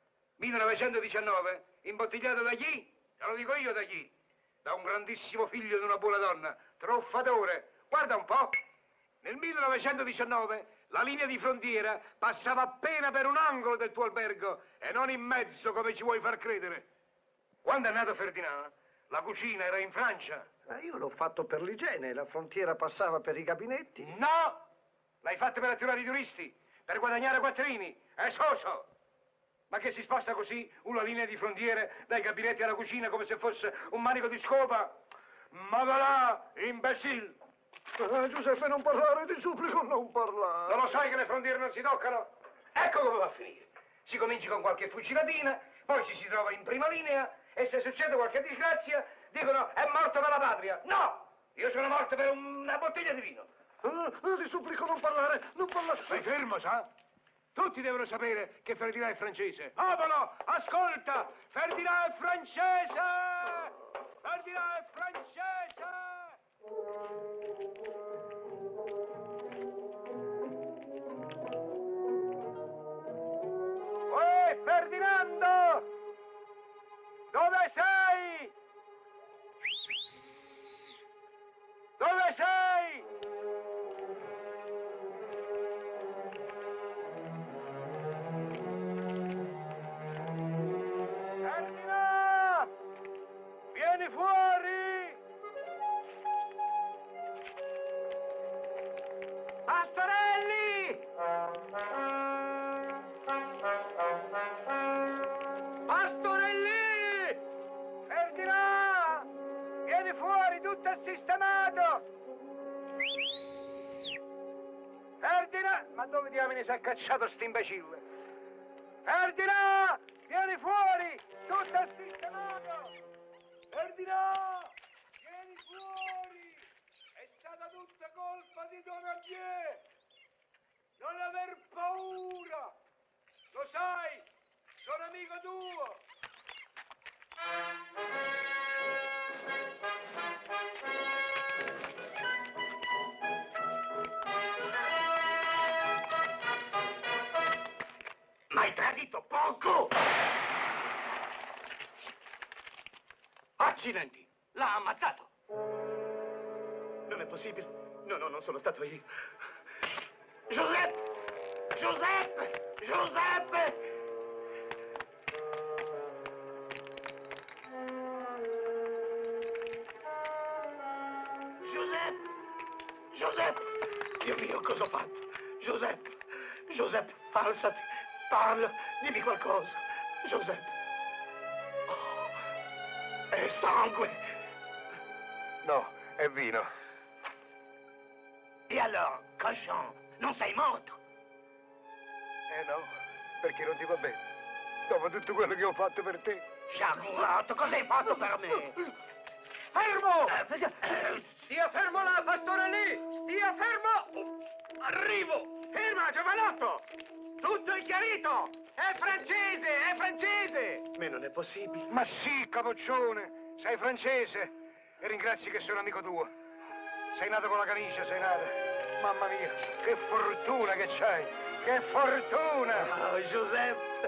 1919, imbottigliato da chi? Te lo dico io da chi? Da un grandissimo figlio di una buona donna, truffatore. Guarda un po', nel 1919 la linea di frontiera passava appena per un angolo del tuo albergo e non in mezzo come ci vuoi far credere. Quando è nato Ferdinando, la cucina era in Francia. Ma io l'ho fatto per l'igiene, la frontiera passava per i gabinetti. No! L'hai fatto per attirare i turisti, per guadagnare quattrini, è soso! Ma che si sposta così una linea di frontiere dai gabinetti alla cucina come se fosse un manico di scopa? Ma va là, imbecille! Giuseppe, non parlare, ti supplico, non parlare. Non lo sai che le frontiere non si toccano? Ecco come va a finire. Si comincia con qualche fucilatina, poi ci si trova in prima linea e se succede qualche disgrazia dicono è morto per la patria. No! Io sono morto per una bottiglia di vino. Ti supplico, non parlare, non parlare. Stai fermo, sa? Tutti devono sapere che Ferdinando è francese. Popolo, ascolta! Ferdinando è francese! Ferdinando è francese! Ferdinando! Dove sei? Dove sei? Ferdinando! Vieni fuori! Pastorelli! Pastorelli! Ferdinando! Vieni fuori, tutto è sistemato! Ferdinando! Ma dove diamine si è cacciato sto imbecille? Ferdinando! Vieni fuori! Tutto è sistemato! Ferdinando! Vieni fuori! È stato di Donadieu! Non aver paura! Lo sai, sono amico tuo! M'hai tradito, porco! Accidenti! L'ha ammazzato! Non è possibile. No, non sono stato io. Giuseppe! Giuseppe! Giuseppe! Giuseppe! Giuseppe! Dio mio, cosa ho fatto? Giuseppe! Giuseppe, alzati! Parla! Dimmi qualcosa! Giuseppe! Oh, è sangue! No, è vino. E allora, cochon, non sei morto? No, perché non ti va bene. Dopo tutto quello che ho fatto per te. Sciagurato, cosa hai fatto per me? Fermo! Stia fermo là, pastore lì! Stia fermo! Arrivo! Ferma, giovanotto! Tutto è chiarito! È francese, è francese! Ma non è possibile. Ma sì, capoccione, sei francese. E ringrazi che sono amico tuo. Sei nato con la camicia, sei nato. Mamma mia, che fortuna che c'hai! Che fortuna! Oh, Giuseppe!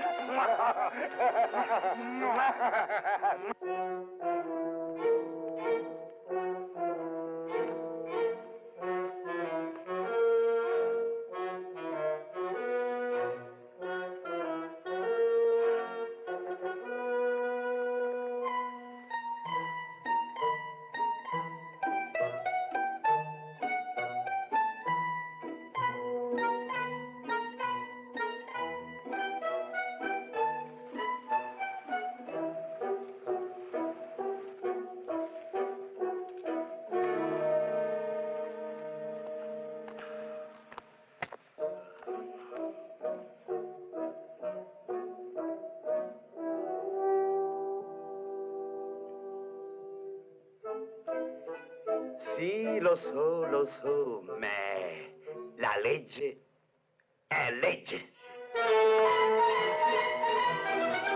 Sì, lo so, ma la legge è legge.